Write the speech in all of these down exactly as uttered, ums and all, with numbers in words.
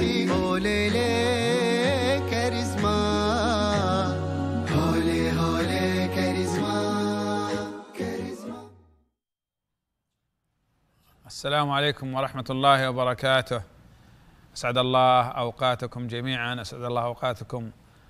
سي هوليلي كاريزما هولي هولي كاريزما كاريزما. السلام عليكم ورحمة الله وبركاته. أسعد الله أوقاتكم جميعا، أسعد الله أوقاتكم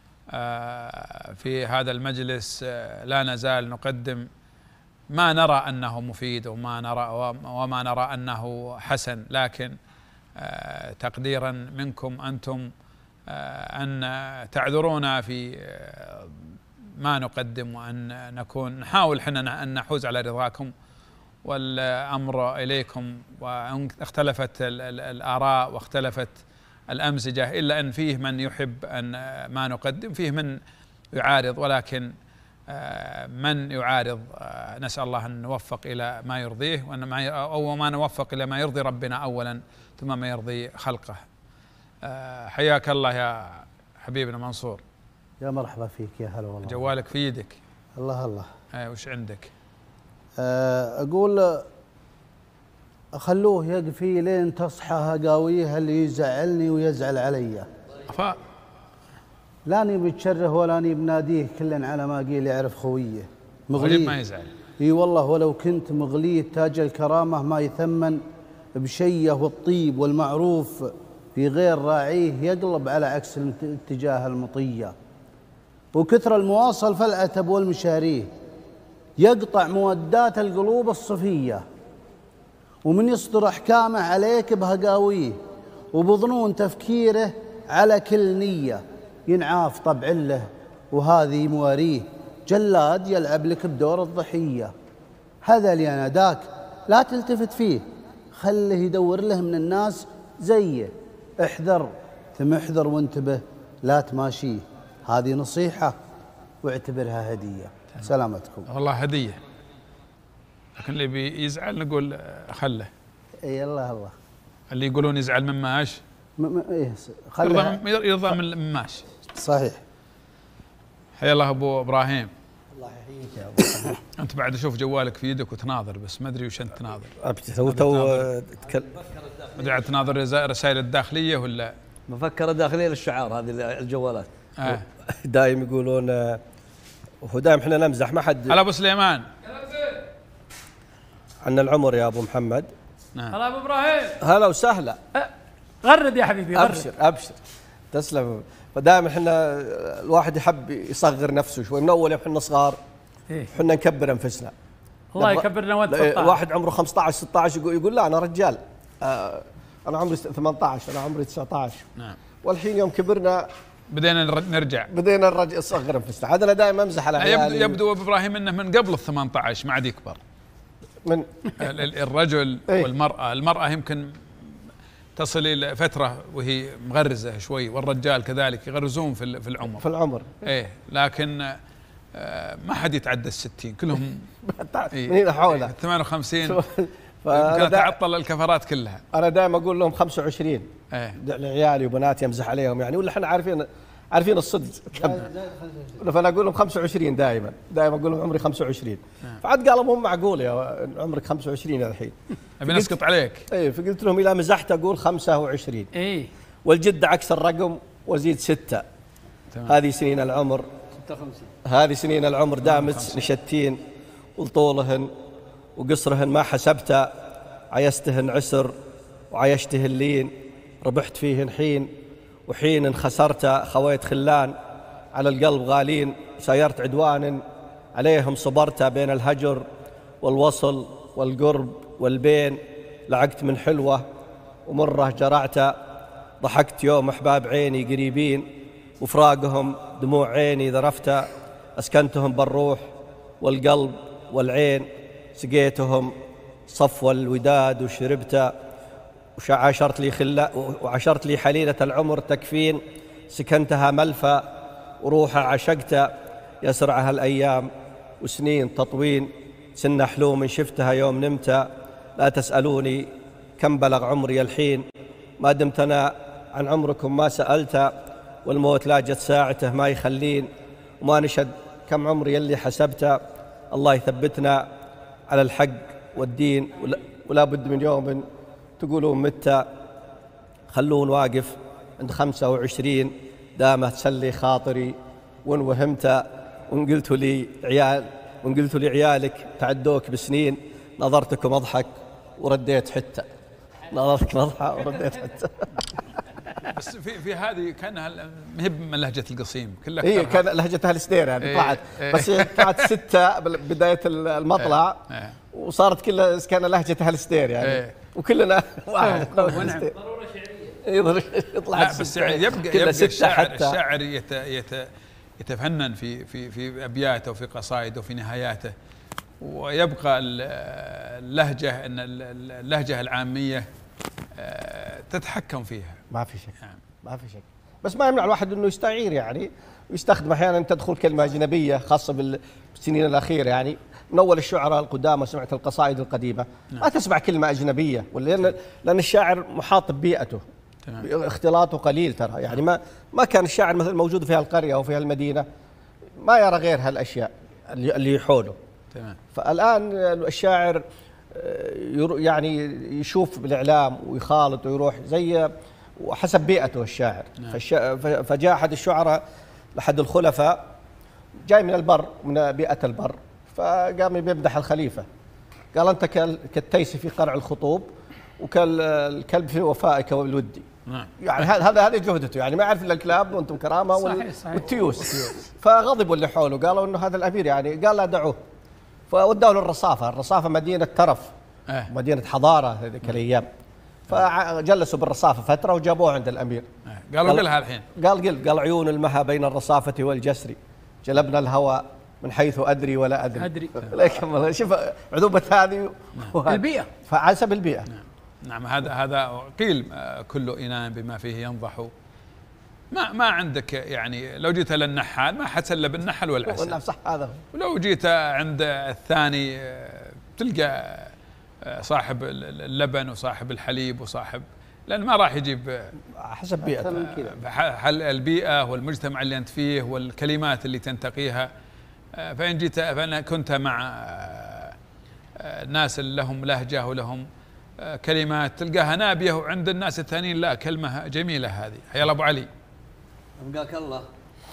في هذا المجلس. لا نزال نقدم ما نرى أنه مفيد وما نرى وما نرى أنه حسن، لكن تقديرا منكم أنتم أن تعذرونا في ما نقدم، وأن نكون نحاول حنا أن نحوز على رضاكم، والأمر إليكم. وإن اختلفت الآراء واختلفت الأمزجة، إلا أن فيه من يحب أن ما نقدم، فيه من يعارض، ولكن من يعارض نسأل الله أن نوفق إلى ما يرضيه، وأن ما أو ما نوفق إلى ما يرضي ربنا أولا ثم ما يرضي خلقه. حياك الله يا حبيبنا منصور. يا مرحبا فيك، يا هلا والله. جوالك في يدك. الله الله. أي وش عندك؟ أقول خلوه يقفي لين تصحى هقاويه اللي يزعلني ويزعل علي. ف لاني بتشره ولاني بناديه، كل على ما قيل يعرف خويه. مغليه ما يزعل. اي والله، ولو كنت مغليه تاج الكرامه ما يثمن بشيه، والطيب والمعروف في غير راعيه يقلب على عكس الاتجاه المطيه. وكثر المواصل فالعتب والمشاريه يقطع مودات القلوب الصفيه، ومن يصدر احكامه عليك بهقاويه، وبظنون تفكيره على كل نيه ينعاف طبع له وهذه مواريه. جلاد يلعب لك بدور الضحيه، هذا اللي انا داك لا تلتفت فيه، خله يدور له من الناس زيه. احذر ثم احذر وانتبه لا تماشيه، هذه نصيحه واعتبرها هديه. سلامتكم. والله هديه، لكن اللي بيزعل نقول خله. اي الله الله. اللي يقولون يزعل من ماش ايه خله يرضى من ماش. صحيح. حيا الله ابو ابراهيم. الله يحييك يا ابو. انت بعد اشوف جوالك في يدك وتناظر، بس ما ادري وش انت تناظر. تو تو تكلم. ما ادري تناظر رسائل الداخليه ولا مفكره داخليه للشعار هذه الجوالات. آه. دايم يقولون، وهو دايم احنا نمزح ما حد. هلا ابو سليمان. عنا العمر يا ابو محمد. نعم. هلا ابو ابراهيم. هلا وسهلا. غرد يا حبيبي غرد. ابشر ابشر تسلم. فدائما احنا الواحد يحب يصغر نفسه شوي من اول يوم احنا صغار. إيه؟ احنا نكبر انفسنا. الله يكبرنا وانت ستة عشر. واحد عمره خمسة عشر ستة عشر يقول, يقول لا انا رجال. آه انا عمري ثمانية عشر، انا عمري تسعة عشر. نعم. والحين يوم كبرنا بدينا نرجع بدينا نرجع نصغر انفسنا. هذا انا دائما امزح على عيالي. يبدو يبدو ابو ابراهيم انه من قبل ال ثمانية عشر ما عاد يكبر. من الرجل ايه؟ والمراه، المراه يمكن تصل الى فتره وهي مغرزه شوي، والرجال كذلك يغرزون في في العمر في العمر ايه، لكن آه ما حد يتعدى الستين كلهم. إيه؟ من هنا حوله ثمانية وخمسين يمكن تعطل الكفرات كلها. انا دائما اقول لهم خمسة وعشرين ايه لعيالي وبناتي امزح عليهم يعني، ولا احنا عارفين عارفين الصدق كم. فانا اقول لهم خمسة وعشرين دائما دائما اقول لهم عمري خمسة وعشرين. فعاد قالوا مو معقول يا عمرك خمسة وعشرين الحين، ابي نسقط عليك. اي فقلت لهم اذا مزحت اقول خمسة وعشرين. اي والجد عكس الرقم وزيد ستة. هذه سنين العمر ستة وخمسين. هذه سنين العمر دامت نشتين، وطولهن وقصرهن ما حسبته، عيستهن عسر وعيشتهن لين، ربحت فيهن حين وحين خسرت، خويت خلان على القلب غالين، سايرت عدوان عليهم صبرت، بين الهجر والوصل والقرب والبين، لعقت من حلوة ومرة جرعت، ضحكت يوم أحباب عيني قريبين، وفراقهم دموع عيني ذرفت، أسكنتهم بالروح والقلب والعين، سقيتهم صفو الوداد وشربت، وعاشرت لي خلا وعاشرت لي حليلة العمر تكفين، سكنتها ملفى وروحها عشقت، يسرعها الأيام وسنين تطوين، سن حلوم شفتها يوم نمت، لا تسألوني كم بلغ عمري الحين، ما دمت أنا عن عمركم ما سألت، والموت لا جت ساعته ما يخلين، وما نشد كم عمري اللي حسبت، الله يثبتنا على الحق والدين، ولا, ولا بد من يوم تقولون متى، خلون واقف عند خمسة وعشرين دامه تسلي خاطري، وإن وهمت وإن قلت لي عيال وإن قلت لي عيالك تعدوك بسنين، نظرتكم أضحك ورديت حتى، نظرتك أضحك ورديت حتى. بس في في هذه كانها مهب من لهجة القصيم كلها. هي كان لهجة أهل سدير يعني إيه طلعت إيه بس طلعت ستة بداية المطلع إيه إيه وصارت كلها كان لهجة أهل سدير يعني إيه وكلنا واحد. ونعم. ضرورة شعرية. يطلع لا بس يعني يبقى يبقى الشاعر الشاعر يت يت يتفنن في في في أبياته وفي قصائده وفي نهاياته، ويبقى اللهجة أن اللهجة العامية تتحكم فيها. ما في شك ما في شك، بس ما يمنع الواحد انه يستعير يعني ويستخدم احيانا تدخل كلمه اجنبيه خاصه بالسنين الاخيره. يعني من اول الشعراء القدامى سمعت القصائد القديمه ما تسمع كلمه اجنبيه، لان لان الشاعر محاط ببيئته. تمام. اختلاطه قليل ترى، يعني ما ما كان الشاعر مثلا موجود في هالقريه او في هالمدينه ما يرى غير هالاشياء اللي اللي حوله. تمام. فالان الشاعر يعني يشوف بالاعلام ويخالط ويروح زي وحسب بيئته الشاعر. نعم. فجاء احد الشعراء لحد الخلفاء جاي من البر من بيئه البر، فقام بيمدح الخليفه، قال انت كالتيس في قرع الخطوب وكالكلب في وفائك وبالودي. نعم. يعني هذا هذه جهدته، يعني ما يعرف الا الكلاب وانتم كرامه والتيوس. فغضبوا اللي حوله قالوا انه هذا الامير يعني قال لا دعوه، فودوا له الرصافه، الرصافه مدينه ترف أه. مدينه حضاره هذيك الايام. فجلسوا بالرصافه فتره وجابوه عند الامير. أه. قالوا قلها الحين، قال قل قال عيون المها بين الرصافه والجسر، جلبنا الهوى من حيث ادري ولا ادري. ادري لا يكمل. شوف عذوبه هذه البيئه، فحسب البيئه. نعم. نعم. هذا هذا قيل كل إناء بما فيه ينضح. ما ما عندك يعني لو جيت للنحال ما حد الا بالنحل والعسل. صح هذا. ولو جيت عند الثاني تلقى صاحب اللبن وصاحب الحليب وصاحب، لأن ما راح يجيب حسب بيئته. حل البيئة والمجتمع اللي أنت فيه والكلمات اللي تنتقيها. فإن جيت فأنا كنت مع ناس لهم لهجة ولهم كلمات تلقاها نابية، وعند الناس الثانيين لا كلمة جميلة هذه. حيا الله أبو علي أبقاك الله.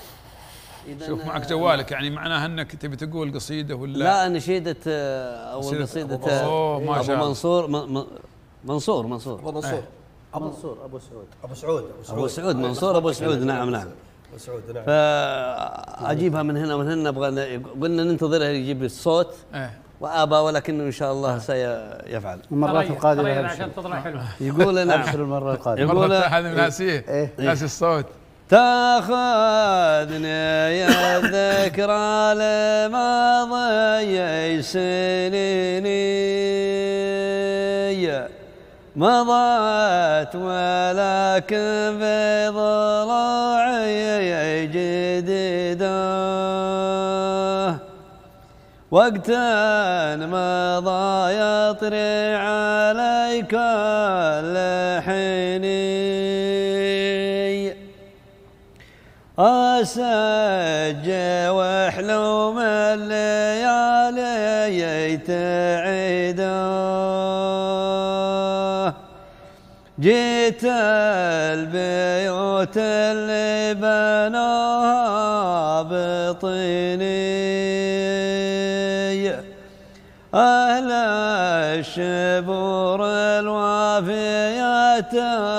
شوف معك جوالك، يعني معناها أنك تبي تقول قصيدة ولا لا؟ نشيدة أو قصيدة أوه ما شاء أبو منصور منصور منصور منصور أبو منصور أبو منصور أبو سعود أبو سعود أبو سعود منصور أبو سعود. نعم نعم أبو سعود. نعم. فأجيبها من هنا ومن هنا، أبغى قلنا ننتظره يجيب الصوت وآبى، ولكنه إن شاء الله سيفعل المرات القادمة عشان تطلع حلوة. يقول نعم أبشر المرة القادمة. يقول هذا ناسيه ناسي الصوت. تاخذني يا الذكرى لماضي سنيني مضت، ولكن بضلوعي جديدة وقت مضى يطري عليك الحيني أسجى وحلوم الليالي تعيده جيت البيوت اللي بنوها بطيني أهل الشبور الوافيات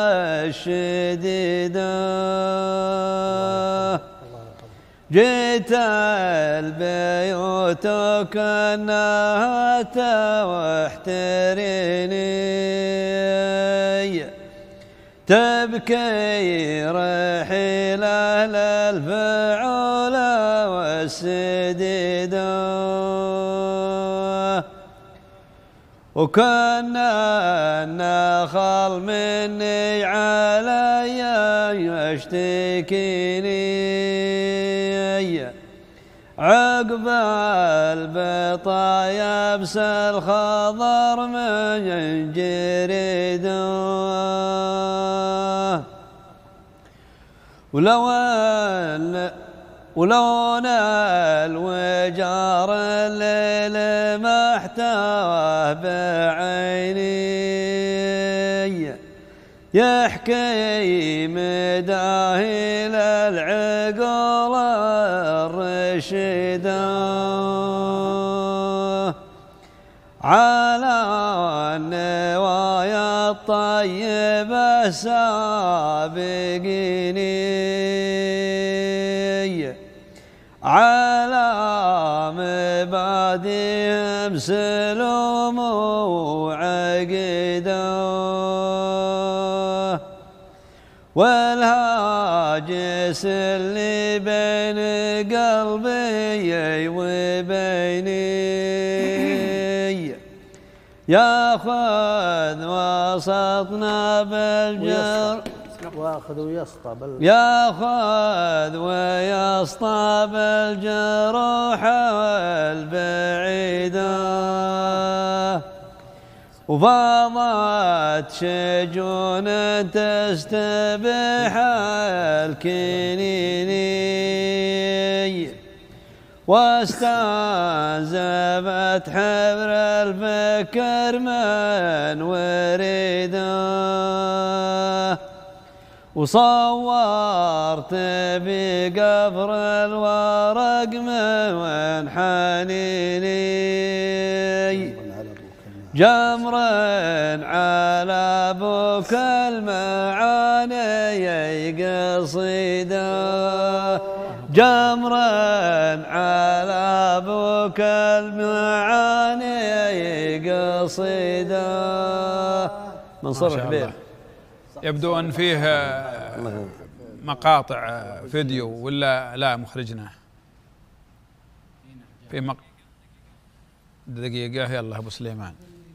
الشديدة جيت البيوت كأنها توحتريني تبكي رحيلة للفعول والسديدة وكان النخل مني علي يشتكيني عقب البطا يبس الخضر من جريده ولو ولون الوجار الليل ما احتواه بعيني يحكي مداهل العقول الرشيدة على النوايا الطيبة سابقيني على مبادئهم سلوم وعقيده والهاجس اللي بين قلبي وبيني ياخذ وسطنا بالجر واخذ ويسطى بال ياخذ ويسطى بالجروح البعيده وفاضت شجون تستبيح الكنيني واستنزفت حبر الفكر من وريده وصورت بقبر الورق من حنيني جمر على بوك المعاني قصيده جمر على بوك المعاني قصيده منصور حبيب. يبدو أن فيه مقاطع فيديو ولا لا مخرجنا في مق... دقيقة يلا أبو سليمان.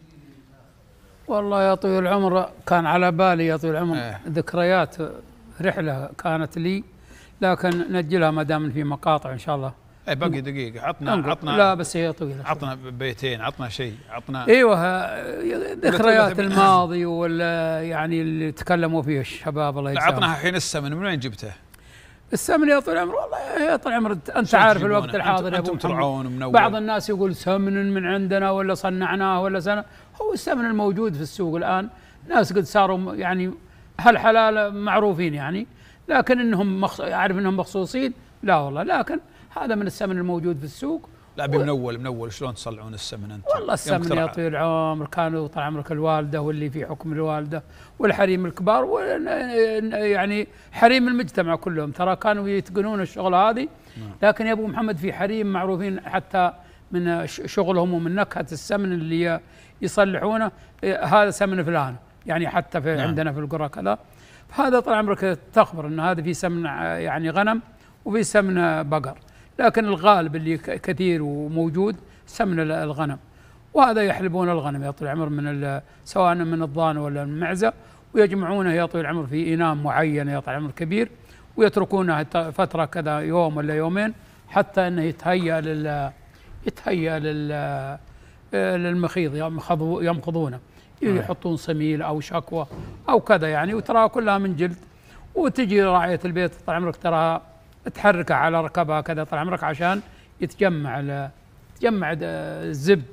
والله يا طويل العمر كان على بالي يا طويل العمر اه. ذكريات رحلة كانت لي لكن نجلها ما دام في مقاطع إن شاء الله. اي باقي دقيقة عطنا عطنا لا بس هي طويلة عطنا بيتين عطنا شيء عطنا ايوه ذكريات الماضي ولا يعني اللي تكلموا فيه الشباب الله يجزاهم. عطنا الحين السمن من وين جبته؟ السمن يا طويل العمر والله يا طويل العمر انت عارف الوقت الحاضر يا ابو محمد بعض الناس يقول سمن من عندنا ولا صنعناه ولا سنة. هو السمن الموجود في السوق الآن ناس قد صاروا يعني هل حلال معروفين يعني لكن انهم مخص... اعرف انهم مخصوصين لا والله لكن هذا من السمن الموجود في السوق. لا من اول من اول شلون تصلعون السمن انتم؟ والله السمن يا طويل العمر كانوا طال عمرك الوالده واللي في حكم الوالده والحريم الكبار يعني حريم المجتمع كلهم ترى كانوا يتقنون الشغل هذه. لكن يا ابو محمد في حريم معروفين حتى من شغلهم ومن نكهه السمن اللي يصلحونه هذا سمن فلان يعني حتى في نعم. عندنا في القرى كذا. هذا طال عمرك تخبر ان هذا في سمن يعني غنم وفي سمن بقر لكن الغالب اللي كثير وموجود سمن الغنم وهذا يحلبون الغنم يا طويل العمر من سواء من الضان ولا من المعزه ويجمعونه يا طويل العمر في اناء معين يا طويل العمر كبير ويتركونه فتره كذا يوم ولا يومين حتى انه يتهيأ لل يتهيأ لل للمخيض يمخضونه يحطون سميل او شكوى او كذا يعني وتراها كلها من جلد وتجي راعيه البيت طال عمرك تراها تحركها على ركبها كذا طال عمرك عشان يتجمع يتجمع الزبد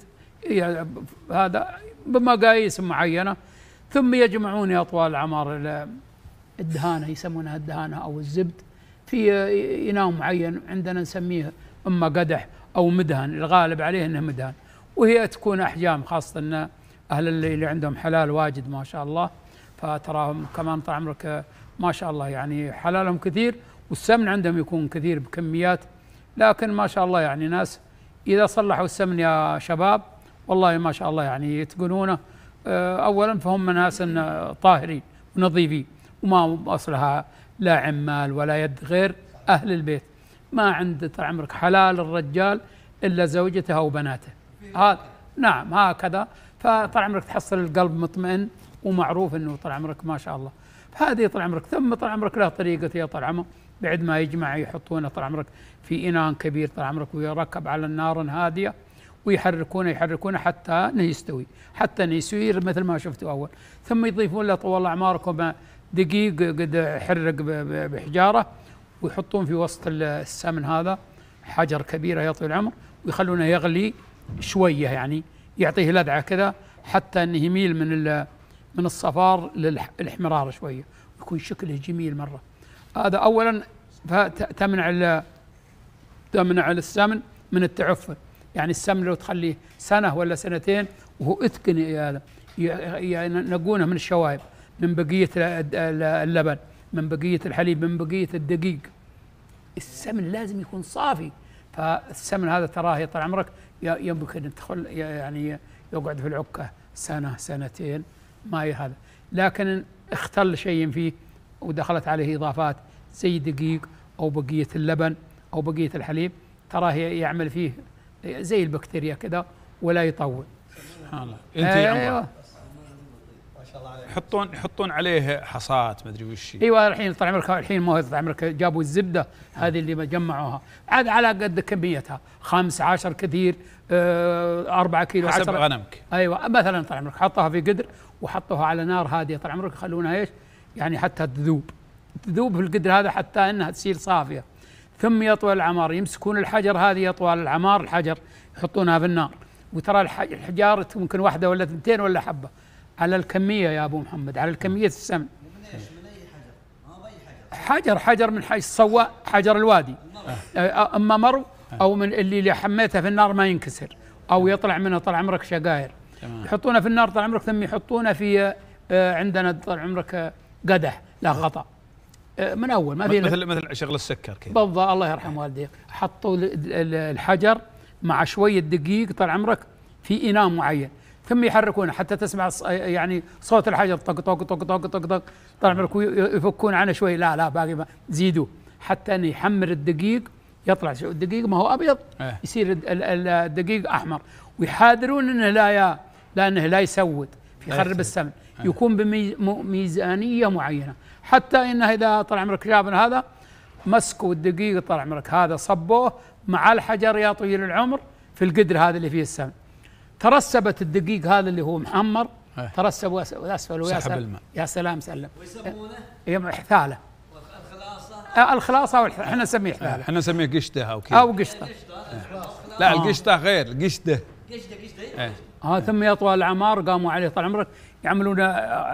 هذا بمقاييس معينه ثم يجمعون يا طوال العمار الدهانه يسمونها الدهانه او الزبد في اناء معين عندنا نسميه اما قدح او مدهن الغالب عليه انه مدهن وهي تكون احجام خاصه ان اهل اللي عندهم حلال واجد ما شاء الله فتراهم كمان طال عمرك ما شاء الله يعني حلالهم كثير والسمن عندهم يكون كثير بكميات لكن ما شاء الله يعني ناس إذا صلحوا السمن يا شباب والله ما شاء الله يعني يتقنونه أولا فهم ناس طاهرين ونظيفين وما أصلها لا عمال ولا يد غير أهل البيت ما عند طال عمرك حلال الرجال إلا زوجته أو بناته هذا نعم هكذا فطال عمرك تحصل القلب مطمئن ومعروف أنه طال عمرك ما شاء الله فهذه طال عمرك ثم طال عمرك له طريقة يا طال عمرك بعد ما يجمع يحطونه طال عمرك في إناء كبير طال عمرك ويركب على النار هادية ويحركونه يحركونه حتى انه يستوي حتى انه يصير مثل ما شفتوا اول ثم يضيفون له طول اعماركم دقيق قد حرق بحجاره ويحطون في وسط السمن هذا حجر كبيره يا طويل العمر ويخلونه يغلي شويه يعني يعطيه لذعه كذا حتى انه يميل من من الصفار للاحمرار شويه، يكون شكله جميل مره. هذا اولا تمنع تمنع السمن من التعفن، يعني السمن لو تخليه سنه ولا سنتين وهو اتقن ينقونه من الشوائب، من بقيه اللبن، من بقيه الحليب، من بقيه الدقيق. السمن لازم يكون صافي. فالسمن هذا تراه طال عمرك يمكن يدخل يعني يقعد في العكه سنه سنتين ما هذا، لكن اختل شيء فيه ودخلت عليه اضافات زي دقيق او بقيه اللبن او بقيه الحليب، تراه يعمل فيه زي البكتيريا كذا ولا يطول. سبحان الله. انت يا عمر يحطون يحطون عليه حصات ما ادري وش. ايوه الحين طال عمرك الحين ما طال عمرك جابوا الزبده هذه اللي جمعوها عاد على قد كميتها، خمس عشر كثير آه أربعة كيلو حسب عشرة غنمك. ايوه مثلا طال عمرك حطها في قدر وحطوها على نار هاديه طال عمرك يخلونها ايش؟ يعني حتى تذوب تذوب في القدر هذا حتى انها تصير صافيه. ثم يطوى العمار، يمسكون الحجر هذه يطوى العمار الحجر يحطونها في النار، وترى الحجار ممكن واحده ولا اثنتين ولا حبه على الكميه يا ابو محمد، على الكميه السمن. حجر حجر من حي الصواء، حجر الوادي، اما مرو او من اللي حميته في النار ما ينكسر او يطلع منه طال عمرك شقاير، يحطونه في النار طال عمرك ثم يحطونه في عندنا طال عمرك قدح لا غطاء من اول ما في مثل مثل شغل السكر كذا بالضبط. الله يرحم والديك، حطوا الحجر مع شويه دقيق طال عمرك في اناء معين ثم يحركونه حتى تسمع يعني صوت الحجر طق طق طق طق طق طق طال عمرك يفكون عنه شوي، لا لا باقي زيدوا حتى انه يحمر الدقيق يطلع الدقيق ما هو ابيض يصير الدقيق احمر، ويحاذرون انه لا يا لانه لا يسود يخرب السمن، يكون بميزانيه معينه حتى انه اذا طال عمرك جابنا هذا مسكوا الدقيق طال عمرك هذا صبوه مع الحجر يا طويل العمر في القدر هذا اللي فيه السمن، ترسبت الدقيق هذا اللي هو محمر ترسب واسفل ويا سلام يا سلام سلم ويسمونه حثاله. الخلاصه الخلاصه احنا نسميه حثاله، احنا نسميه قشته او كذا او قشطه. لا القشطه غير القشته قشطه قشطه ايه. اه ثم يطوى العمار قاموا عليه طال عمرك يعملون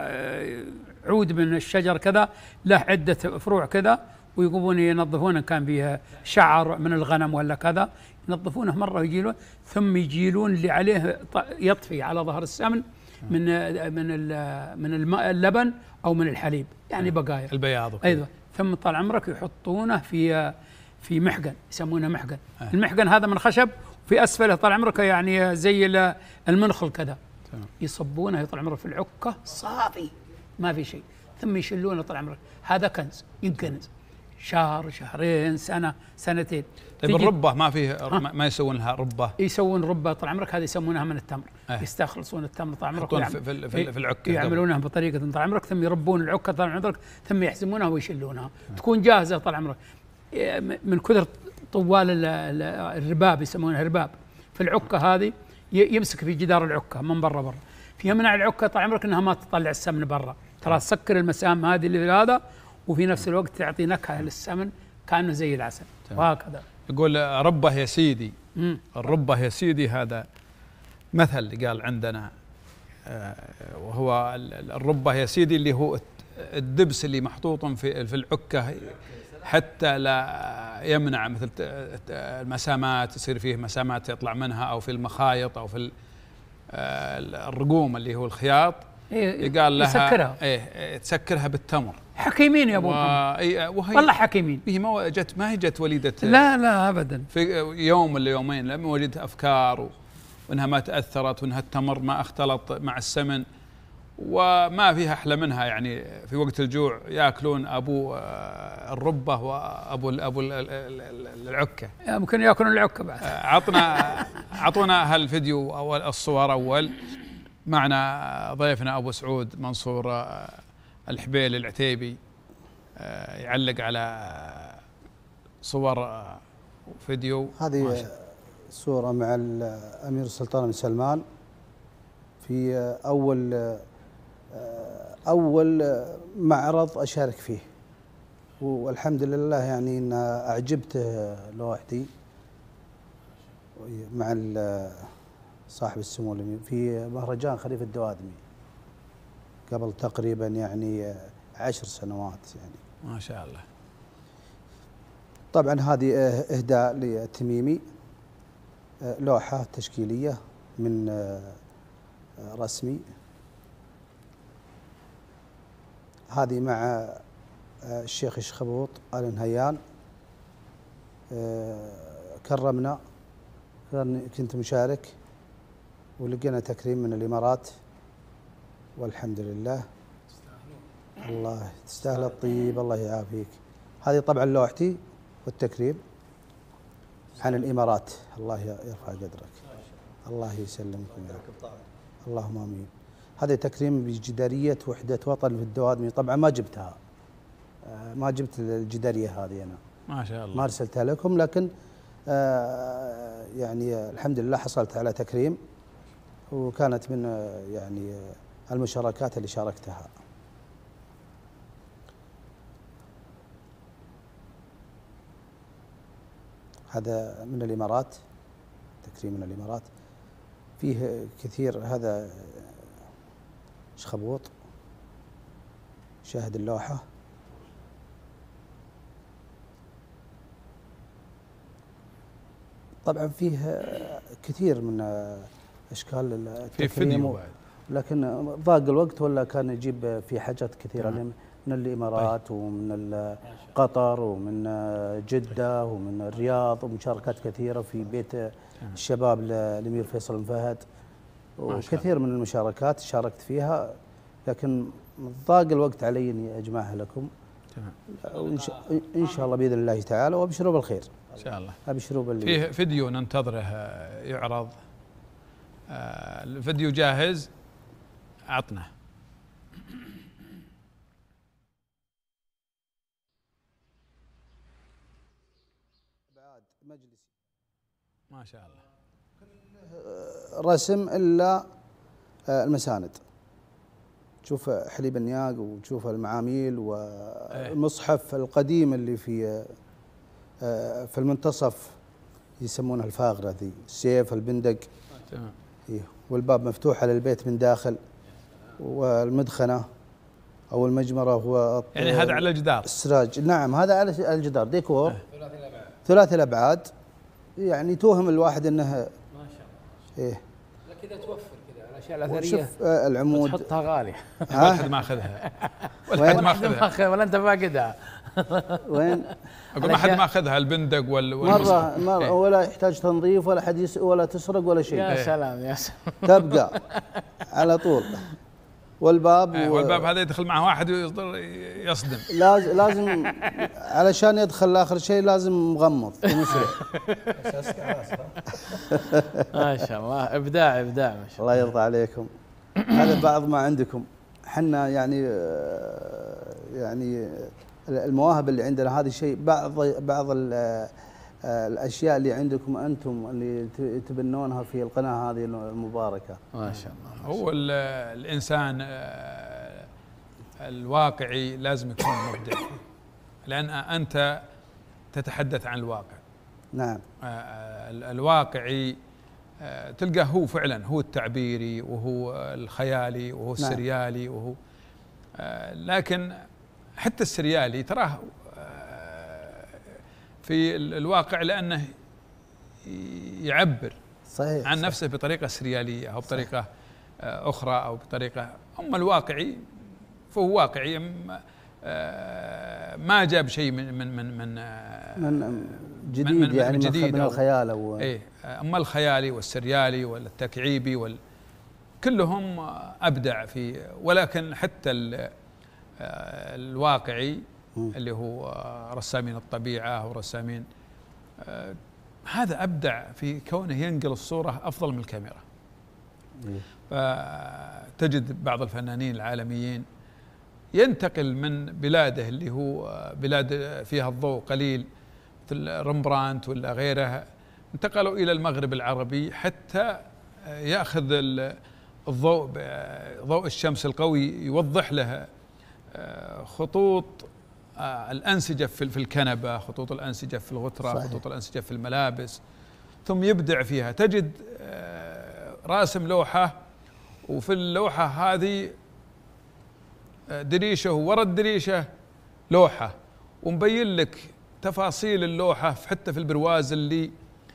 عود من الشجر كذا له عده فروع كذا ويقومون ينظفونه، كان فيها شعر من الغنم ولا كذا ينظفونه مره ويجيلون ثم يجيلون اللي عليه يطفي على ظهر السمن من من من الماء اللبن او من الحليب يعني بقايا البياض وكذا. ايوه ثم طال عمرك يحطونه في في محقن يسمونه محقن. آه. المحقن هذا من خشب وفي اسفله طال عمرك يعني زي المنخل كذا، يصبونه طال عمرك في العكه صافي ما في شيء ثم يشلونه طال عمرك. هذا كنز ينكنز شهر شهرين سنه سنتين. طيب الربه ما فيه ما يسوون لها ربه؟ يسوون ربه طال عمرك هذه يسمونها من التمر. آه. يستخلصون التمر طال عمرك يحطون في, في, في, في العكه يعملونها بطريقه طال عمرك ثم يربون العكه طال عمرك ثم يحزمونها ويشلونها. آه. تكون جاهزه طال عمرك من كثر طوال الرباب يسمونها رباب في العكه هذه يمسك في جدار العكه من برا برا، فيمنع العكه طال عمرك انها ما تطلع السمن برا، ترى تسكر المسام هذه اللي في هذا وفي نفس الوقت تعطي نكهه للسمن كانه زي العسل. وهكذا يقول ربه يا سيدي. مم. الربه يا سيدي هذا مثل اللي قال عندنا وهو الربه يا سيدي اللي هو الدبس اللي محطوط في في العكه حتى لا يمنع مثل المسامات يصير فيه مسامات يطلع منها او في المخايط او في الرقوم اللي هو الخياط. إيه قال لها يسكرها. ايه تسكرها بالتمر. حكيمين يا ابو محمد والله حكيمين. هي ما جت ما هي جت وليده لا لا ابدا في يوم ولا يومين لما وجدت افكار وانها ما تاثرت وانها التمر ما اختلط مع السمن وما فيها احلى منها، يعني في وقت الجوع ياكلون ابو الربه وابو ابو العكه ممكن ياكلون العكه بعد. عطنا عطونا هالفيديو او الصور اول. معنا ضيفنا ابو سعود منصور الحبيلي العتيبي يعلق على صور فيديو. هذه صورة مع الأمير السلطان بن سلمان في أول أول معرض أشارك فيه، والحمد لله يعني إن أعجبته لوحدي مع صاحب السمو في مهرجان خليفة الدوادمي. قبل تقريبا يعني عشر سنوات يعني. ما شاء الله. طبعا هذه إهداء للتميمي، لوحة تشكيلية من رسمي. هذه مع الشيخ الشخبوط آل نهيان، كرمنا، كنت مشارك ولقينا تكريم من الإمارات والحمد لله. الله تستاهل الطيب، الله يعافيك. هذه طبعا لوحتي والتكريم عن الإمارات، الله يرفع قدرك، الله يسلمكم يا رب، اللهم آمين. هذا تكريم بجدارية وحدة وطن في الدوادمي، طبعا ما جبتها، ما جبت الجدارية هذه أنا، ما شاء الله، ما أرسلتها لكم، لكن يعني الحمد لله حصلت على تكريم، وكانت من يعني المشاركات اللي شاركتها. هذا من الإمارات، تكريم من الإمارات، فيه كثير. هذا شخبوط، شاهد اللوحة. طبعا فيه كثير من أشكال التكريم، لكن ضاق الوقت ولا كان يجيب في حاجات كثيرة من الإمارات طيب. ومن قطر ومن جدة ومن الرياض، ومشاركات كثيرة في بيت الشباب للأمير فيصل بن فهد، وكثير من المشاركات شاركت فيها، لكن ضاق الوقت علي أني أجمعها لكم. تمام. إن شاء الله بإذن الله تعالى، وأبشروا بالخير إن شاء الله. أبشروا باللي فيه فيديو ننتظره يعرض، الفيديو جاهز، أعطنا. مجلسي ما شاء الله، رسم إلا المساند، تشوف حليب النياق وتشوف المعاميل والمصحف القديم اللي في في المنتصف يسمونها الفاغرة ذي، السيف البندق. تمام. والباب مفتوح على البيت من داخل، والمدخنة أو المجمرة هو يعني هذا على الجدار، السراج. نعم هذا على الجدار، ديكور ثلاثي الأبعاد، ثلاثي الأبعاد، يعني توهم الواحد أنه ما شاء الله. إيه كذا توفر كذا الأشياء الأثرية. شوف العمود تحطها غالية، ولا حد ما أخذها، ولا حد ما أخذها، ولا أنت فاقدها. وين؟ أقول ما حد ما أخذها، البندق وال مرة مرة إيه؟ ولا يحتاج تنظيف ولا حد يس ولا تسرق ولا شيء. يا سلام يا سلام، تبقى على طول. والباب إيه؟ والباب هذا يدخل معه واحد يصدم، لازم لازم علشان يدخل آخر شيء لازم مغمض ومسرع. ما شاء الله، إبداع إبداع ما شاء الله. الله يرضى عليكم. هذا بعض ما عندكم، حنا يعني يعني المواهب اللي عندنا هذه شيء، بعض بعض الاشياء اللي عندكم انتم اللي تبنونها في القناه هذه المباركه. ما شاء الله. هو الانسان الواقعي لازم يكون مبدع، لان انت تتحدث عن الواقع. نعم. الواقعي تلقاه هو فعلا هو التعبيري وهو الخيالي وهو السريالي وهو، لكن حتى السريالي تراه في الواقع لأنه يعبر صحيح عن صحيح. نفسه بطريقة سريالية أو بطريقة صحيح. أخرى أو بطريقة، أما الواقعي فهو واقعي، ما جاب شيء من من من من, من جديد، من يعني من جديد من الخيال أو إيه. أما الخيالي والسريالي والتكعيبي وال كلهم أبدع في، ولكن حتى الواقعي اللي هو رسامين الطبيعة ورسامين، هذا أبدع في كونه ينقل الصورة أفضل من الكاميرا. فتجد بعض الفنانين العالميين ينتقل من بلاده اللي هو بلاد فيها الضوء قليل مثل رمبرانت ولا غيرها، انتقلوا إلى المغرب العربي حتى يأخذ الضوء ضوء الشمس القوي يوضح له خطوط الأنسجة في الكنبة، خطوط الأنسجة في الغترة، صحيح. خطوط الأنسجة في الملابس، ثم يبدع فيها. تجد راسم لوحة وفي اللوحة هذه دريشة وورا الدريشة لوحة، ومبين لك تفاصيل اللوحة حتى في البرواز اللي